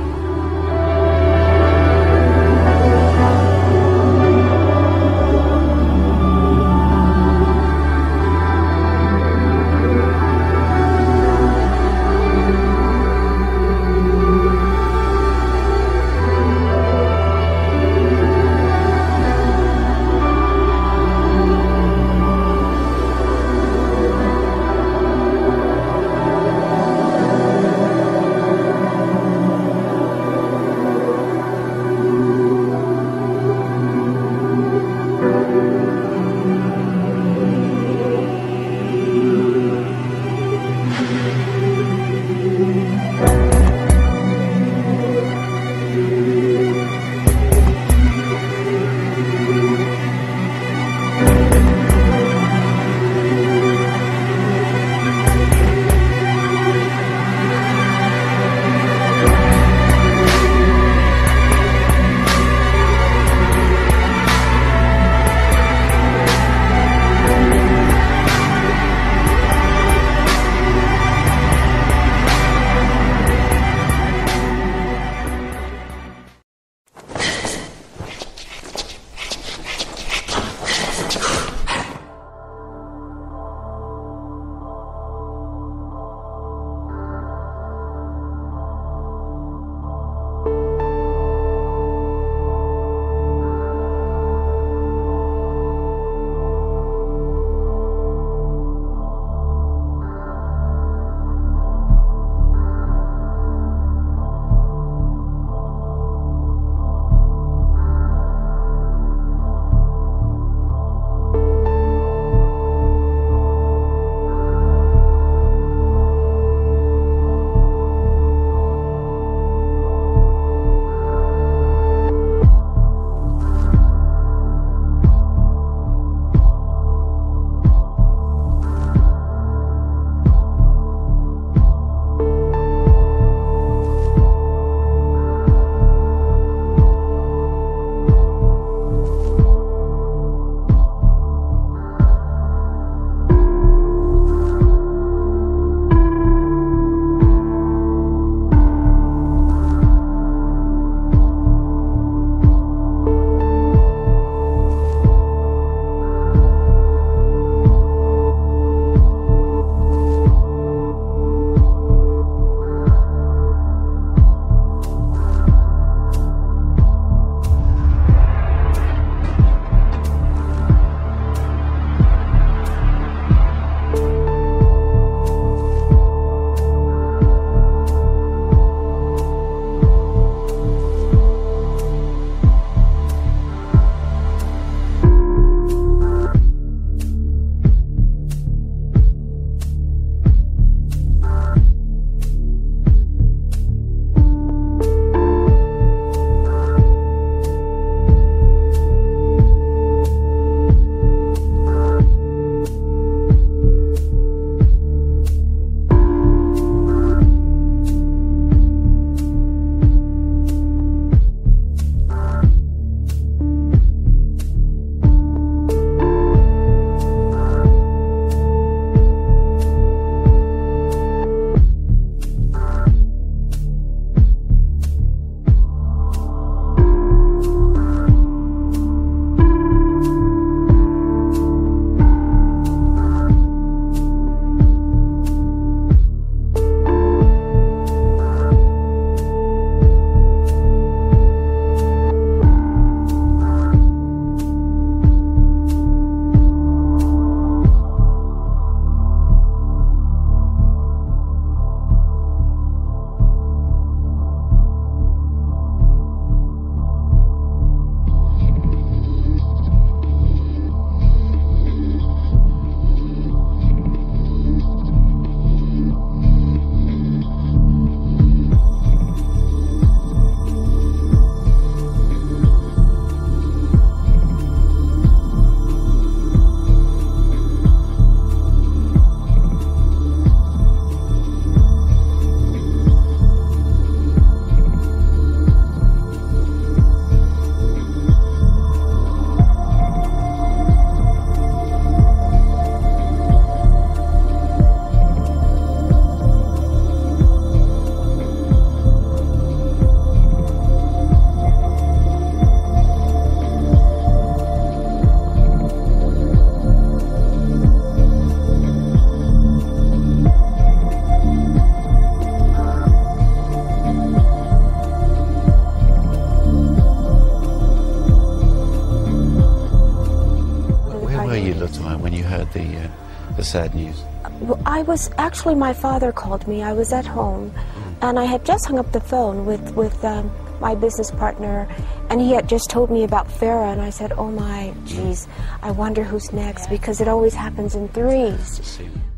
the sad news? Well, I was, actually my father called me. I was at home, and I had just hung up the phone with, with um, my business partner, and he had just told me about Farrah, and I said, oh my, geez, I wonder who's next, because it always happens in threes.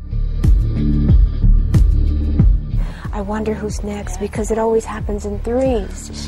I wonder who's next, because it always happens in threes.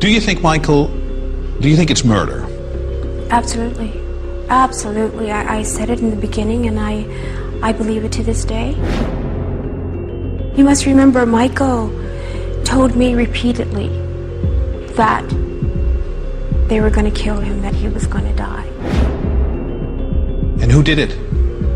Do you think, Michael, do you think it's murder? Absolutely. Absolutely. I, I said it in the beginning, and I, I believe it to this day. You must remember, Michael told me repeatedly that they were going to kill him, that he was going to die. And who did it?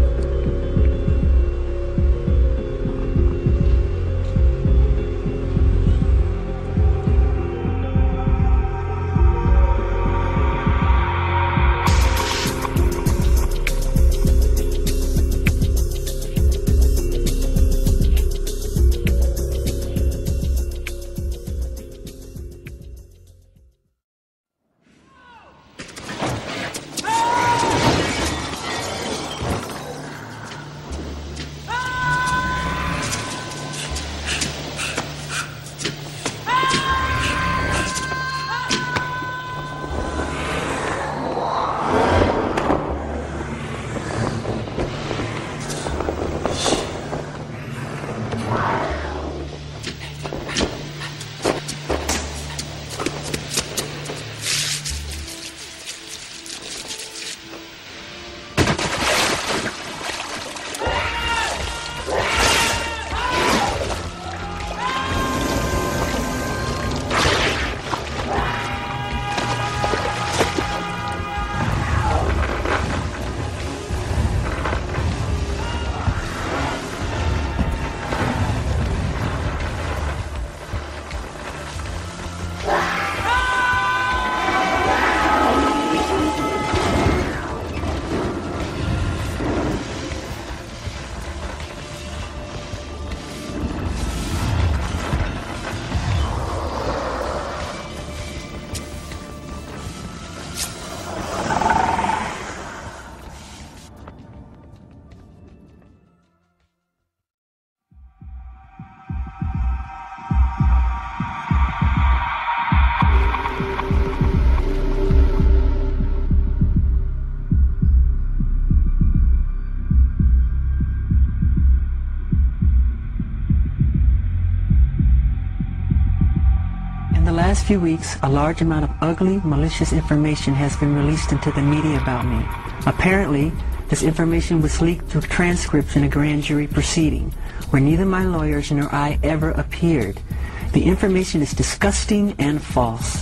In the last few weeks, a large amount of ugly, malicious information has been released into the media about me. Apparently, this information was leaked through transcripts in a grand jury proceeding, where neither my lawyers nor I ever appeared. The information is disgusting and false.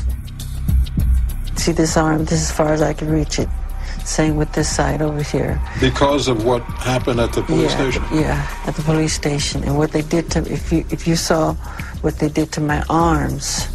See this arm? This is as far as I can reach it. Same with this side over here. Because of what happened at the police yeah, station? Yeah, at the police station. And what they did to, if you, if you saw what they did to my arms.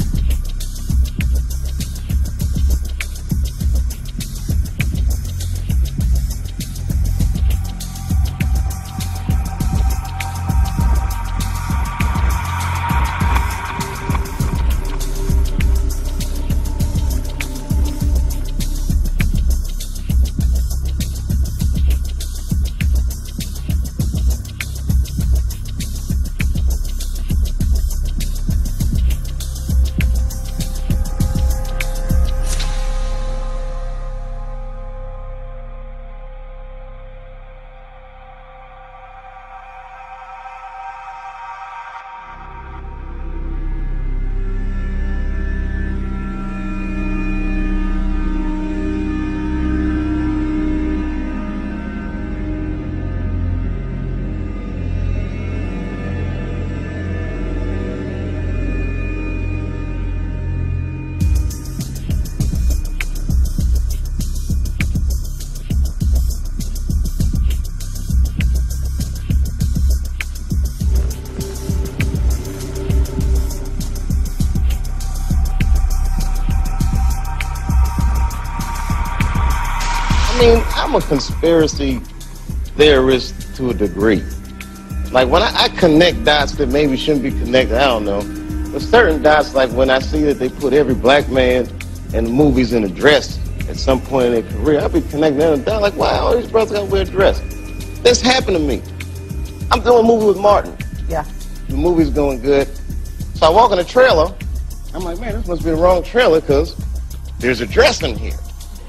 I mean, I'm a conspiracy theorist to a degree. Like, when I, I connect dots that maybe shouldn't be connected, I don't know. But certain dots, like when I see that they put every black man in the movies in a dress at some point in their career, I'll be connecting them down like, wow, all these brothers got to wear a dress. This happened to me. I'm doing a movie with Martin. Yeah. The movie's going good. So I walk in the trailer. I'm like, man, this must be the wrong trailer because there's a dress in here.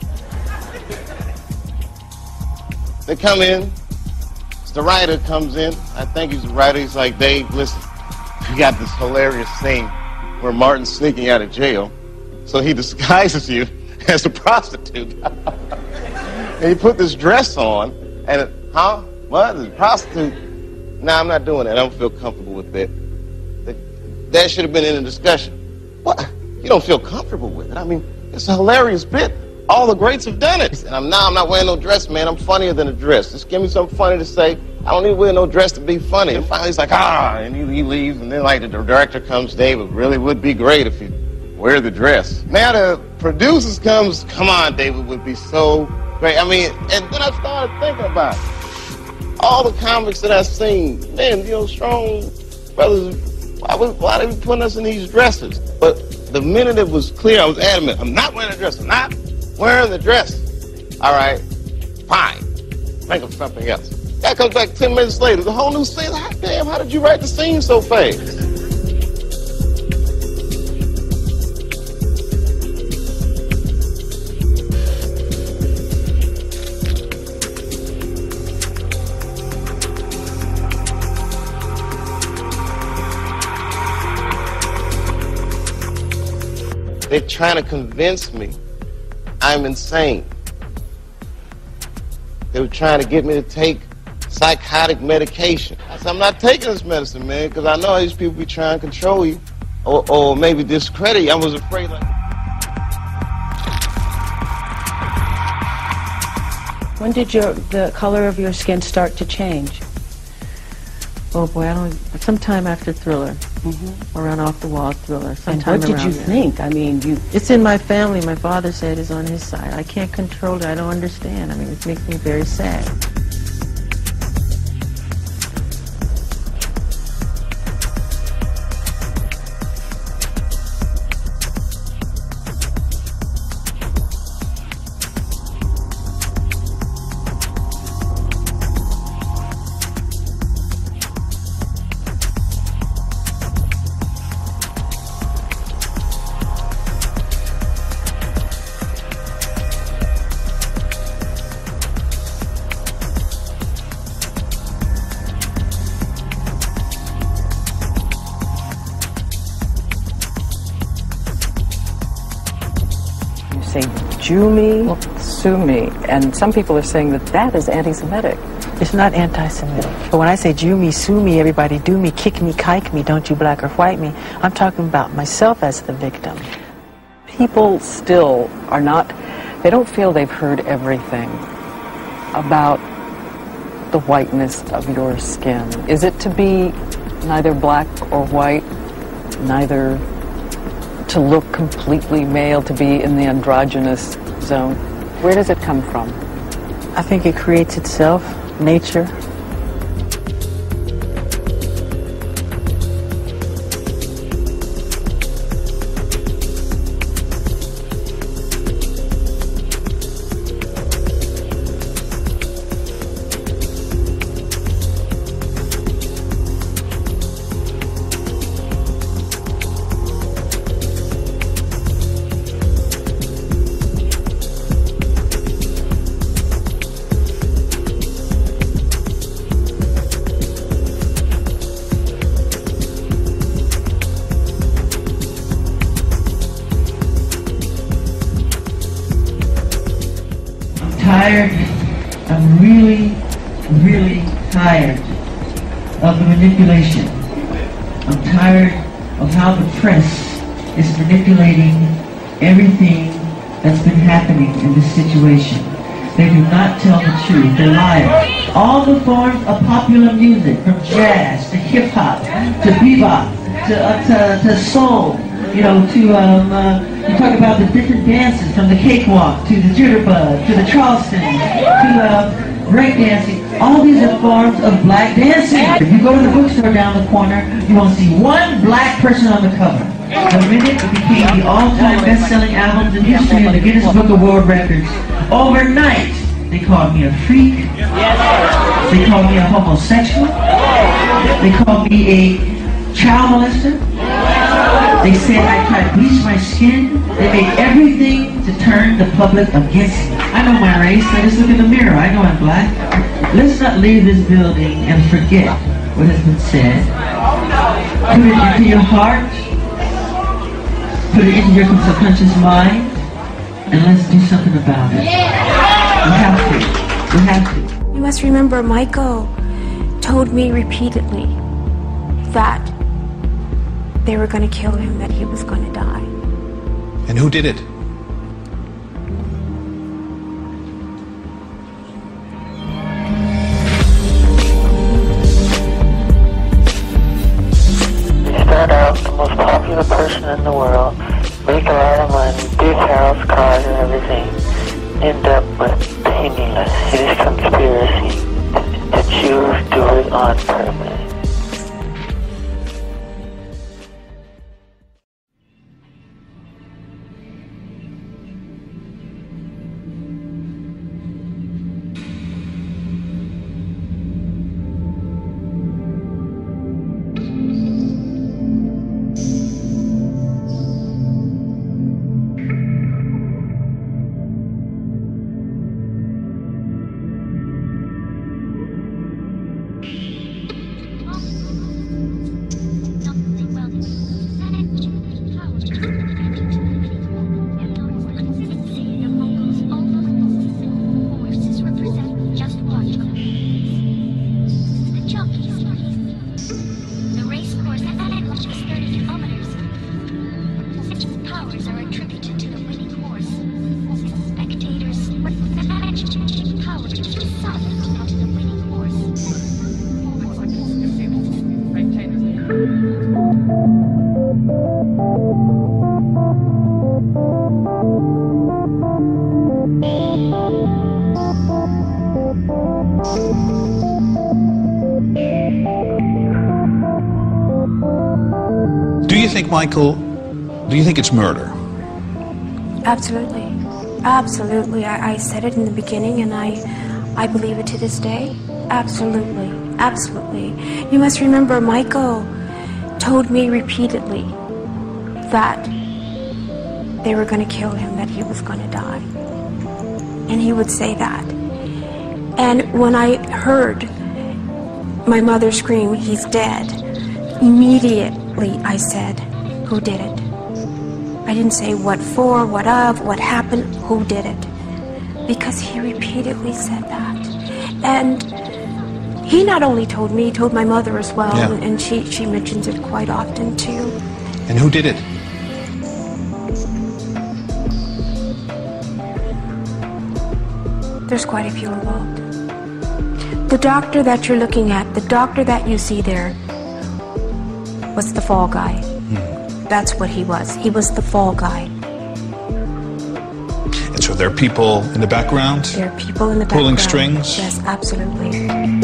They come in. The writer comes in. I think he's the writer. He's like, Dave, listen, we got this hilarious scene where Martin's sneaking out of jail, so he disguises you as a prostitute. And you put this dress on, and it, huh? What? As a prostitute? Nah, I'm not doing that. I don't feel comfortable with that. That, that should have been in the discussion. What? You don't feel comfortable with it? I mean, it's a hilarious bit. All the greats have done it. And I'm now I'm not wearing no dress, man. I'm funnier than a dress. Just give me something funny to say. I don't need to wear no dress to be funny. And finally he's like, ah, and he, he leaves. And then like the director comes, Dave, it really would be great if you wear the dress. Now the producers comes, come on, David, would be so great. I mean, and then I started thinking about it. All the comics that I've seen, man, you know, strong brothers, why, why are they putting us in these dresses? But the minute it was clear, I was adamant, I'm not wearing a dress, I'm not wearing the dress. All right, fine, think of something else. That comes back ten minutes later, the whole new scene. Like, damn, how did you write the scene so fast? They're trying to convince me I'm insane. They were trying to get me to take psychotic medication. I said, I'm not taking this medicine, man, because I know these people be trying to control you or, or maybe discredit you. I was afraid like... When did your the color of your skin start to change? Oh boy, I don't. Sometime after Thriller, mm-hmm. around Off the Wall Thriller. Sometime and what did you there. think? I mean, you. It's in my family. My father said it's on his side. I can't control it. I don't understand. I mean, it makes me very sad. Say, Jew me, sue me, and some people are saying that that is anti-Semitic. It's not anti-Semitic. But when I say Jew me, sue me, everybody do me, kick me, kike me, don't you black or white me, I'm talking about myself as the victim. People still are not, they don't feel they've heard everything about the whiteness of your skin. Is it to be neither black or white, neither to look completely male, to be in the androgynous zone? Where does it come from? I think it creates itself, nature. Tired, I'm really, really tired of the manipulation. I'm tired of how the press is manipulating everything that's been happening in this situation. They do not tell the truth, they lie. All the forms of popular music, from jazz to hip-hop to bebop to, uh, to, to soul, you know, to, um, uh, you talk about the different dances, from the cakewalk to the jitterbug to the Charleston to uh, breakdancing. All these are forms of black dancing. If you go to the bookstore down the corner, you won't see one black person on the cover. The minute it became the all-time best-selling albums in history of the Guinness Book of World Records, overnight they called me a freak. They called me a homosexual. They called me a child molester. They said I tried to bleach my skin. They made everything to turn the public against me. I know my race. I just look in the mirror. I know I'm black. Let's not leave this building and forget what has been said. Put it into your heart. put it into your subconscious mind, and let's do something about it. We have to. We have to. You must remember, Michael told me repeatedly that they were going to kill him, that he was going to die. And who did it? Start out the most popular person in the world, make a lot of money, big house, cars, and everything, end up with penniless. It is conspiracy that you do it on purpose. Do you think, Michael, do you think it's murder? Absolutely. Absolutely. I, I said it in the beginning, and I, I believe it to this day. Absolutely. Absolutely. You must remember, Michael told me repeatedly that they were going to kill him, that he was going to die. And he would say that. And when I heard my mother scream, "He's dead," immediately I said, "Who did it?" I didn't say what for, what of, what happened, who did it. Because he repeatedly said that. And he not only told me, he told my mother as well, Yeah. and she, she mentions it quite often too. And who did it? There's quite a few involved. The doctor that you're looking at, the doctor that you see there, was the fall guy. Hmm. That's what he was. He was the fall guy. And so there are people in the background? There are people in the Pulling background. strings? Yes, absolutely.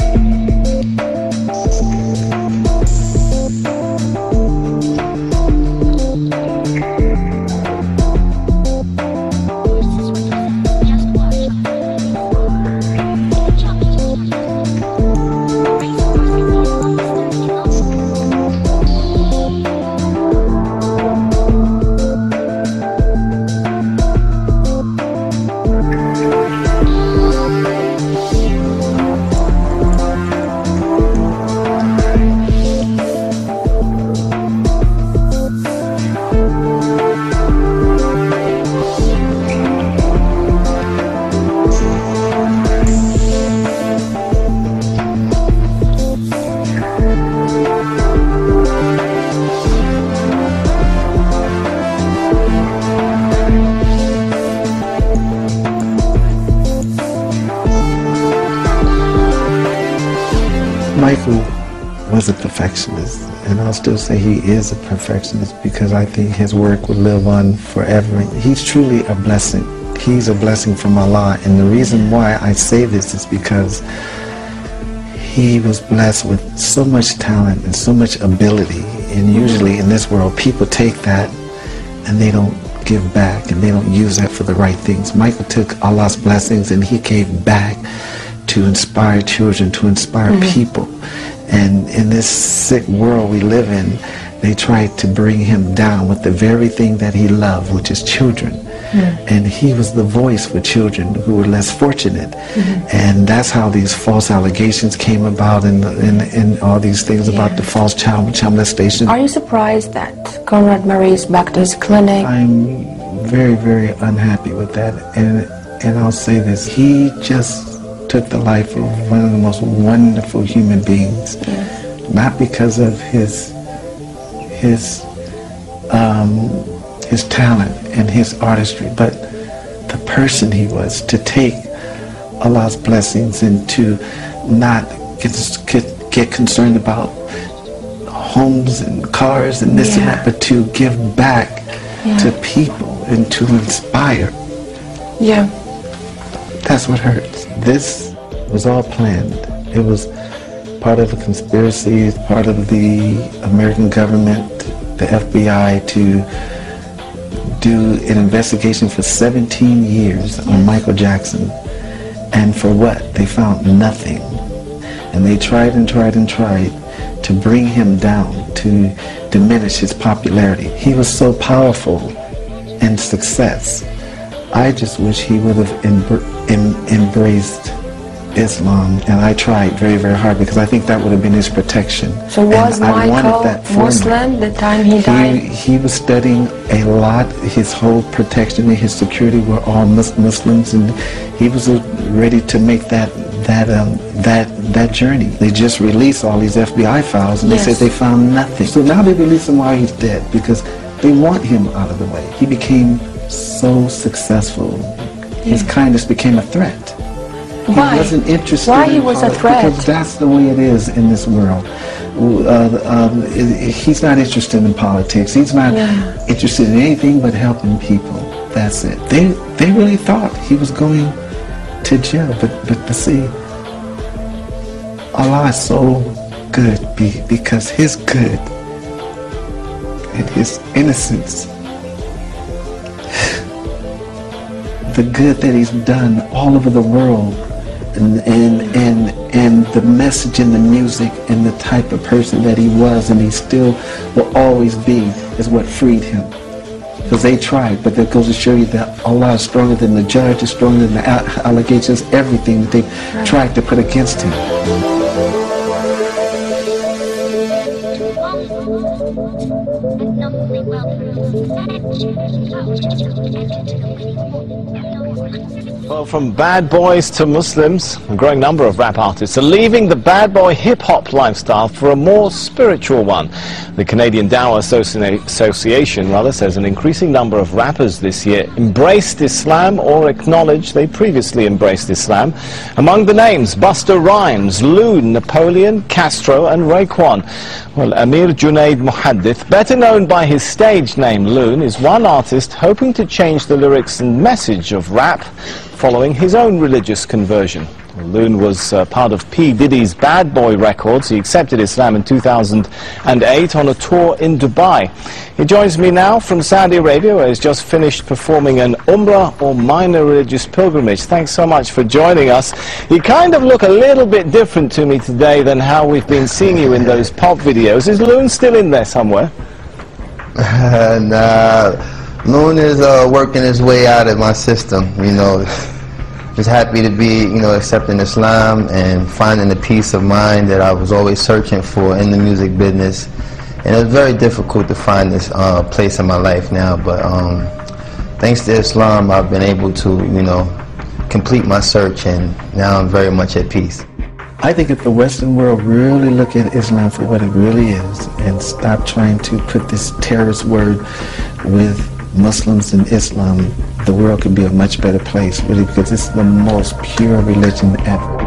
Michael was a perfectionist, and I'll still say he is a perfectionist because I think his work will live on forever. He's truly a blessing. He's a blessing from Allah, and the reason why I say this is because he was blessed with so much talent and so much ability, and usually in this world people take that and they don't give back and they don't use that for the right things. Michael took Allah's blessings and he gave back to inspire children, to inspire mm-hmm. people. And in this sick world we live in, they tried to bring him down with the very thing that he loved, which is children. Mm. And he was the voice for children who were less fortunate. Mm-hmm. And that's how these false allegations came about, and, and, and all these things yeah. about the false child, child molestation. Are you surprised that Conrad Murray is back to his clinic? I'm very, very unhappy with that. And, and I'll say this, he just took the life of one of the most wonderful human beings. Yeah. Not because of his, his, um, his talent and his artistry, but the person he was, to take Allah's blessings and to not get, get, get concerned about homes and cars and this yeah. and that, but to give back yeah. to people and to inspire. Yeah. That's what hurts. This was all planned. It was part of a conspiracy, part of the American government, the F B I, to do an investigation for seventeen years on Michael Jackson. And for what? They found nothing. And they tried and tried and tried to bring him down, to diminish his popularity. He was so powerful in success. I just wish he would have embr em embraced Islam, and I tried very, very hard because I think that would have been his protection. So was and I Michael that Muslim the time he died? He, he was studying a lot. His whole protection and his security were all mus Muslims, and he was uh, ready to make that that um, that that journey. They just released all these F B I files, and yes. they said they found nothing. So now they release him while he's dead because they want him out of the way. He became so successul. His yeah. kindness became a threat. Why? He wasn't interested Why in he was politics, a threat? because that's the way it is in this world. Uh, um, he's not interested in politics. He's not yeah. interested in anything but helping people. That's it. They they really thought he was going to jail, but but, but see, Allah is so good be, because His good and His innocence, the good that He's done all over the world, and and and and the message in the music and the type of person that he was and he still will always be, is what freed him. Because they tried, but that goes to show you that Allah is stronger than the judge, is stronger than the allegations, everything that they right. tried to put against him. Well, from bad boys to Muslims, a growing number of rap artists are leaving the bad boy hip-hop lifestyle for a more spiritual one. The Canadian Dawah Associ Association rather says an increasing number of rappers this year embraced Islam or acknowledged they previously embraced Islam. Among the names, Busta Rhymes, Loon, Napoleon, Castro and Raekwon. Well, Amir Junaid Muhaddith, better known by his stage name Loon, is one artist hoping to change the lyrics and message of rap following his own religious conversion. Loon was uh, part of P. Diddy's Bad Boy Records. He accepted Islam in two thousand eight on a tour in Dubai. He joins me now from Saudi Arabia, where he's just finished performing an Umrah or minor religious pilgrimage. Thanks so much for joining us. You kind of look a little bit different to me today than how we've been seeing you in those pop videos. Is Loon still in there somewhere? Uh, nah. Loon is uh, working his way out of my system, you know. Just happy to be, you know, accepting Islam and finding the peace of mind that I was always searching for in the music business. And it's very difficult to find this uh, place in my life now, but um, thanks to Islam, I've been able to, you know, complete my search, and now I'm very much at peace. I think if the Western world really look at Islam for what it really is and stop trying to put this terrorist word with Muslims and Islam, the world could be a much better place, really, because it's the most pure religion ever.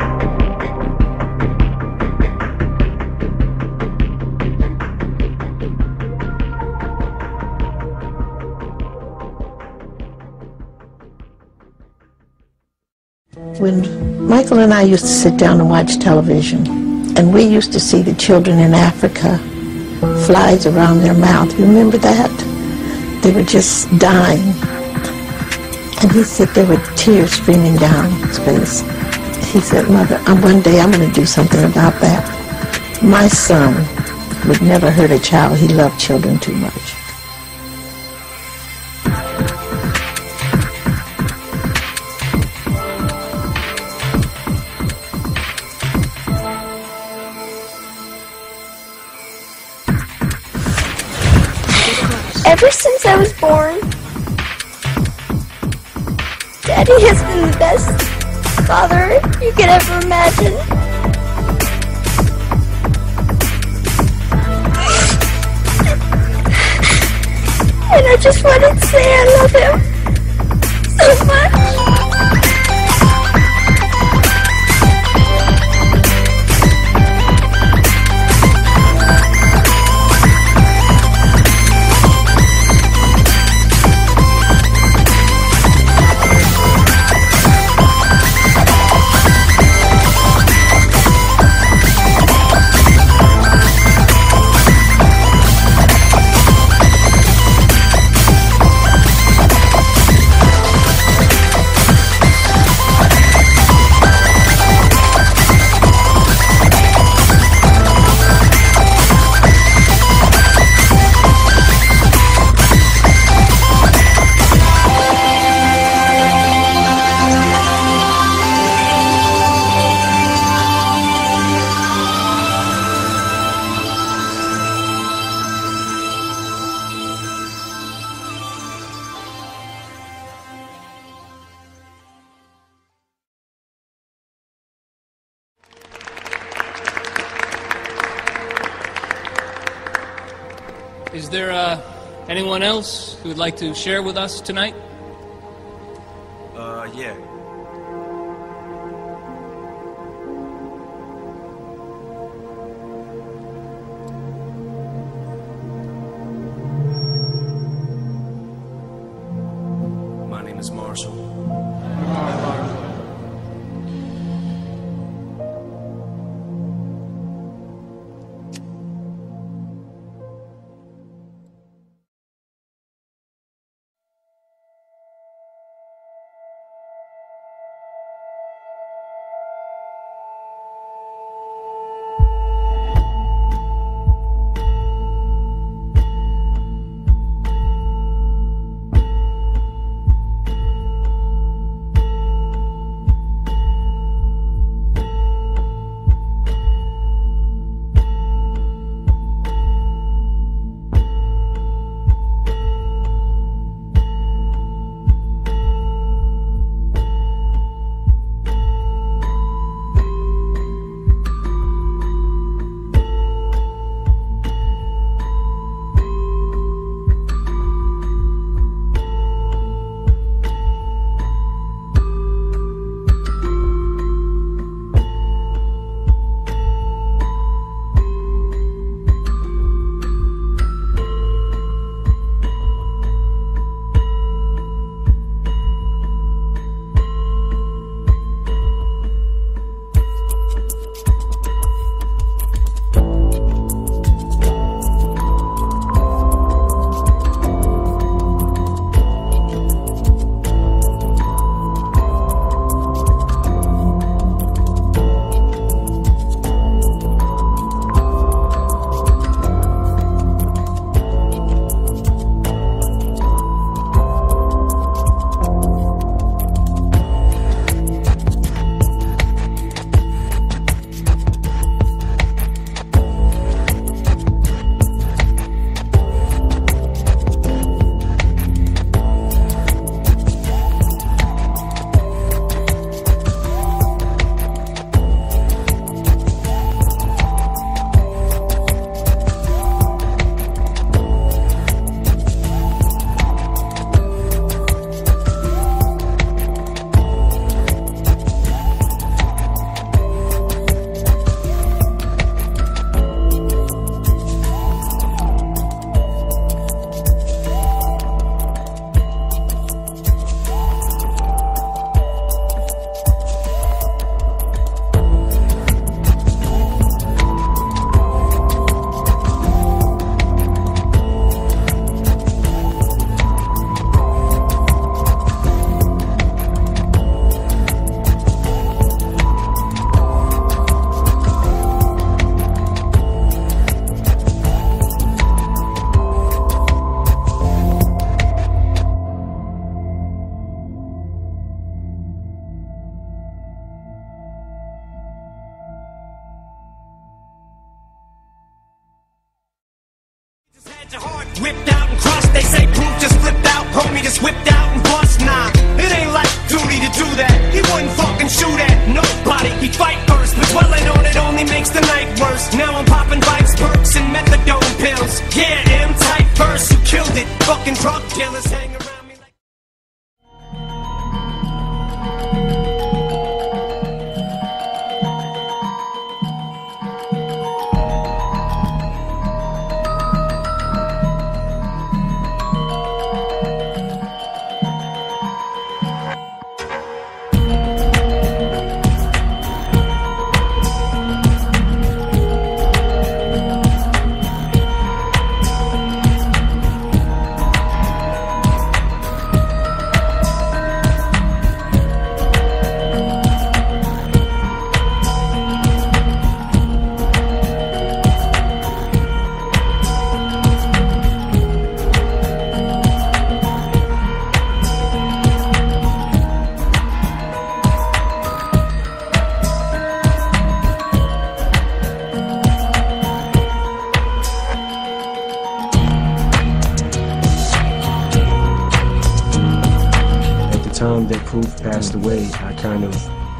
When Michael and I used to sit down and watch television, and we used to see the children in Africa, flies around their mouth. Remember that? They were just dying. And he said there were tears streaming down his face. He said, Mother, I'm, one day I'm going to do something about that. My son would never hurt a child. He loved children too much. since I was born. Daddy has been the best father you could ever imagine. And I just wanted to say I love him so much. Is there uh, anyone else who would like to share with us tonight? Uh, yeah. My name is Marshall. gets whipped out and bust. Nah, it ain't like duty to do that. He wouldn't fucking shoot at nobody. He'd fight first, but dwelling on it only makes the night worse. Now I'm popping vibes, perks, and methadone pills. Yeah, M-type verse, who killed it? Fucking drug dealers hang around. Time that Proof passed away, I kind of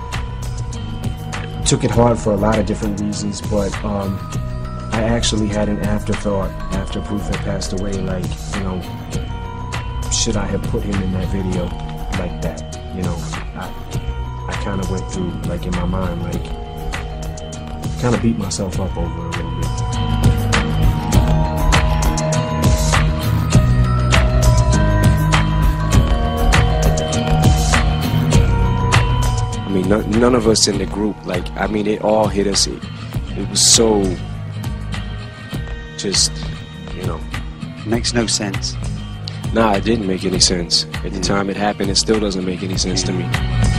took it hard for a lot of different reasons, but um, I actually had an afterthought after Proof had passed away, like, you know, should I have put him in that video like that? You know, I, I kind of went through, like, in my mind, like, kind of beat myself up over a little bit. I mean, none, none of us in the group, like, I mean, it all hit us. It, it was so, just, you know. Makes no sense. Nah, it didn't make any sense. At the time it happened, it still doesn't make any sense to me.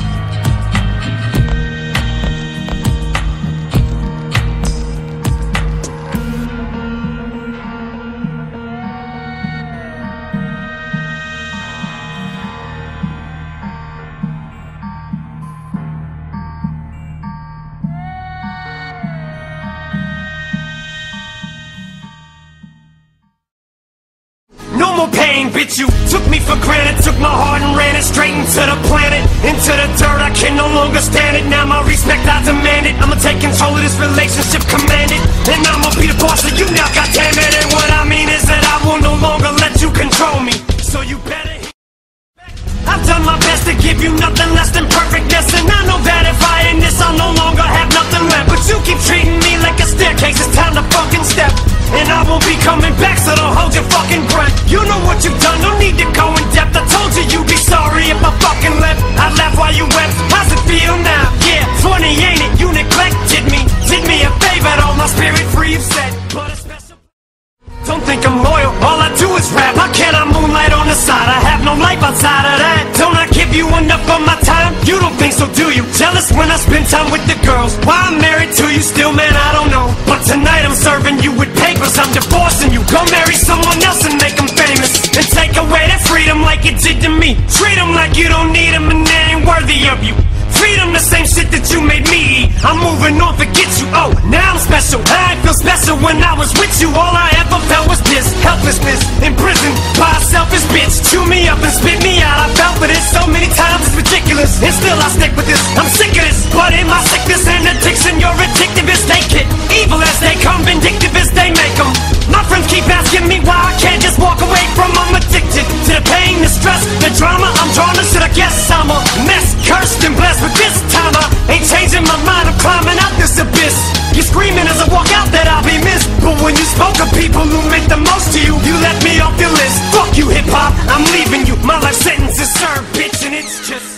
Pain, bitch, you took me for granted. Took my heart and ran it straight into the planet. Into the dirt, I can no longer stand it. Now my respect, I demand it. I'ma take control of this relationship, command it. And I'ma be the boss of you now, goddammit. And what I mean is that I will no longer let you control me. So you better hit back. I've done my best to give you nothing less than perfectness. And I know that if I end this, I'll no longer have nothing left. But you keep treating me like a staircase, it's time to fucking step. And I won't be coming back, so don't hold your fucking breath. You know what you've done, no need to go in depth. I told you you'd be sorry if I fucking left. I laughed while you wept, how's it feel now? Yeah, funny ain't it, you neglected me. Did me a favor, all my spirit free, you've said. But a special... Don't think I'm loyal, all I do is rap. How can I moonlight on the side? I have no life outside of that. Don't I give you enough of my time? You don't think so, do you? Jealous when I spend time with the girls. Why I'm married to you still, man, I don't know. But tonight I'm serving you with papers, I'm divorcing you. Go marry someone else and make them famous. And take away that freedom like it did to me. Treat them like you don't need them and they ain't worthy of you. Freedom, the same shit that you made me eat. I'm moving on, forget you. Oh, now I'm special. I ain't feel special when I was with you. All I ever felt was this helplessness, imprisoned by a selfish bitch. Chew me up and spit me out. I felt for this so many times, it's ridiculous. And still I stick with this. I'm sick of this. But in my sickness and addiction, you're addictive as they get. Evil as they come, vindictive as they make them. My friends keep asking me why I can't just walk away from them. I'm addicted to the pain, the stress, the drama. I'm drawn to shit, I guess I'm a mess. Cursed and blessed, but this time I ain't changing my mind. I'm climbing out this abyss. You're screaming as I walk out that I'll be missed. But when you spoke of people who meant the most to you, you left me off your list. Fuck you, hip-hop, I'm leaving you. My life sentence is served, bitch, and it's just...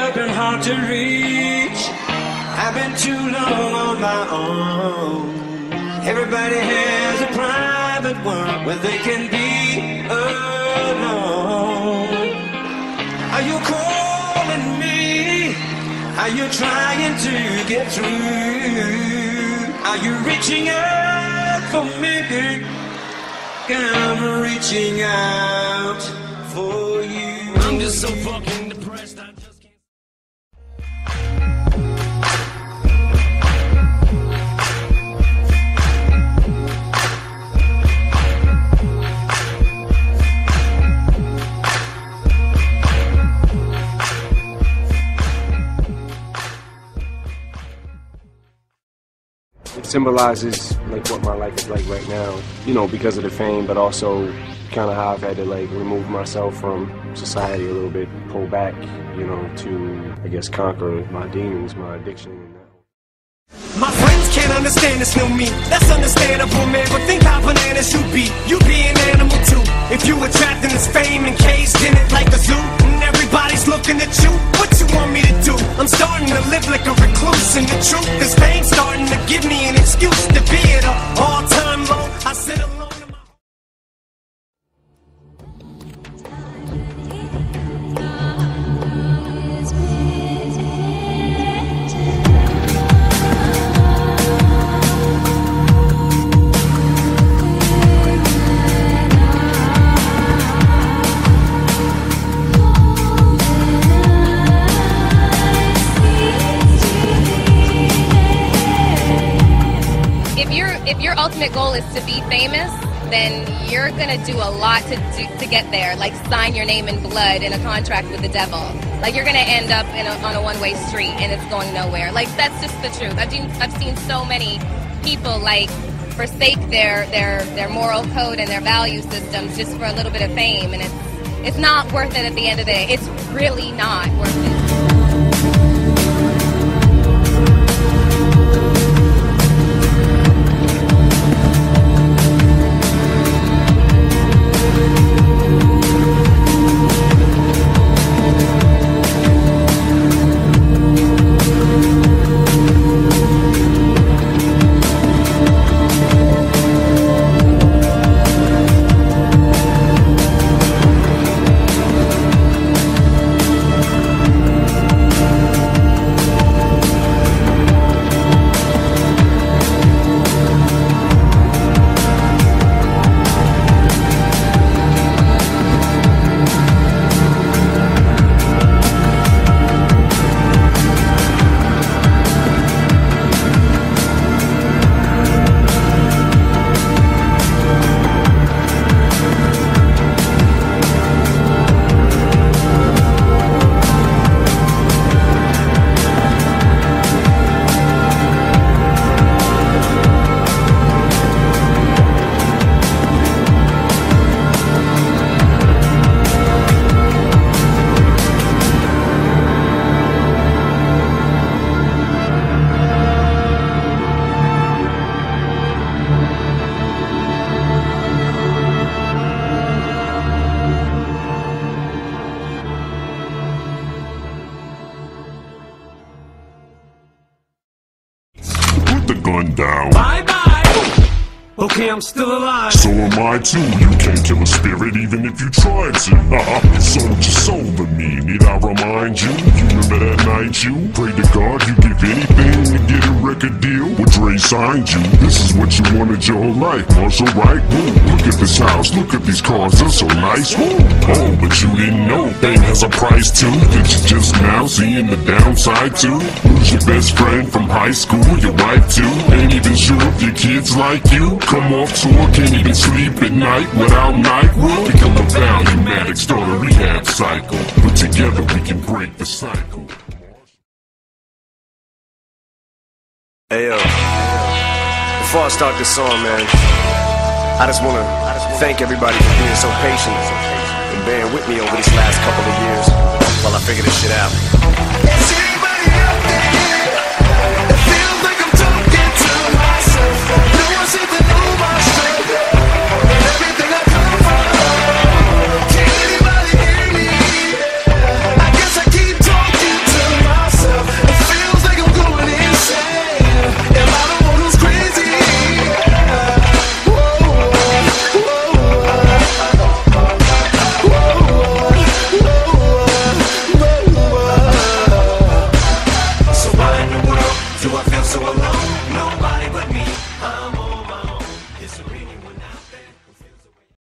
have been hard to reach. I've been too long on my own. Everybody has a private world where they can be alone. Are you calling me? Are you trying to get through? Are you reaching out for me? I'm reaching out for you. I'm just so fucking depressed I just can't. It symbolizes like what my life is like right now, you know, because of the fame, but also kind of how I've had to like remove myself from society a little bit, pull back, you know, to, I guess, conquer my demons, my addiction. And that. My friends can't understand this new me. That's understandable, man, but think how bananas you be. You be an animal too. If you were trapped in this fame and caged in it like a zoo, and everybody's looking at you, what you want me to do? I'm starting to live like a recluse, and the truth is fame's starting to give me an excuse to be at an all-time low. I sit alone. If your ultimate goal is to be famous, then you're gonna do a lot to do, to get there. Like sign your name in blood in a contract with the devil. Like you're gonna end up in a, on a one-way street and it's going nowhere. Like that's just the truth. I've seen I've seen so many people like forsake their their their moral code and their value systems just for a little bit of fame, and it's it's not worth it at the end of the day. It's really not worth it. Down. Bye bye. Okay, I'm still alive. So am I too. You can't kill a spirit even if you tried to. You sold your soul to me. Need I remind you? You remember that night you prayed to God you give anything to get a record deal? Well, Dre signed you. This is what you wanted your whole life. Marshall, right? Woo. Look at this house. Look at these cars. They're so nice. Woo. Oh, but you didn't know fame has a price too. That you just now seeing the downside too. Lose your best friend from high school. Your wife too. Ain't even sure if your kids like you. Come off tour, can't even sleep at night without NyQuil. Become a valuematic, start a rehab cycle. Put together we can break the cycle. Hey yo, before I start this song, man, I just wanna thank everybody for being so patient and bearing with me over these last couple of years while I figure this shit out. Is anybody out there that feels like I'm talking to myself? No one said the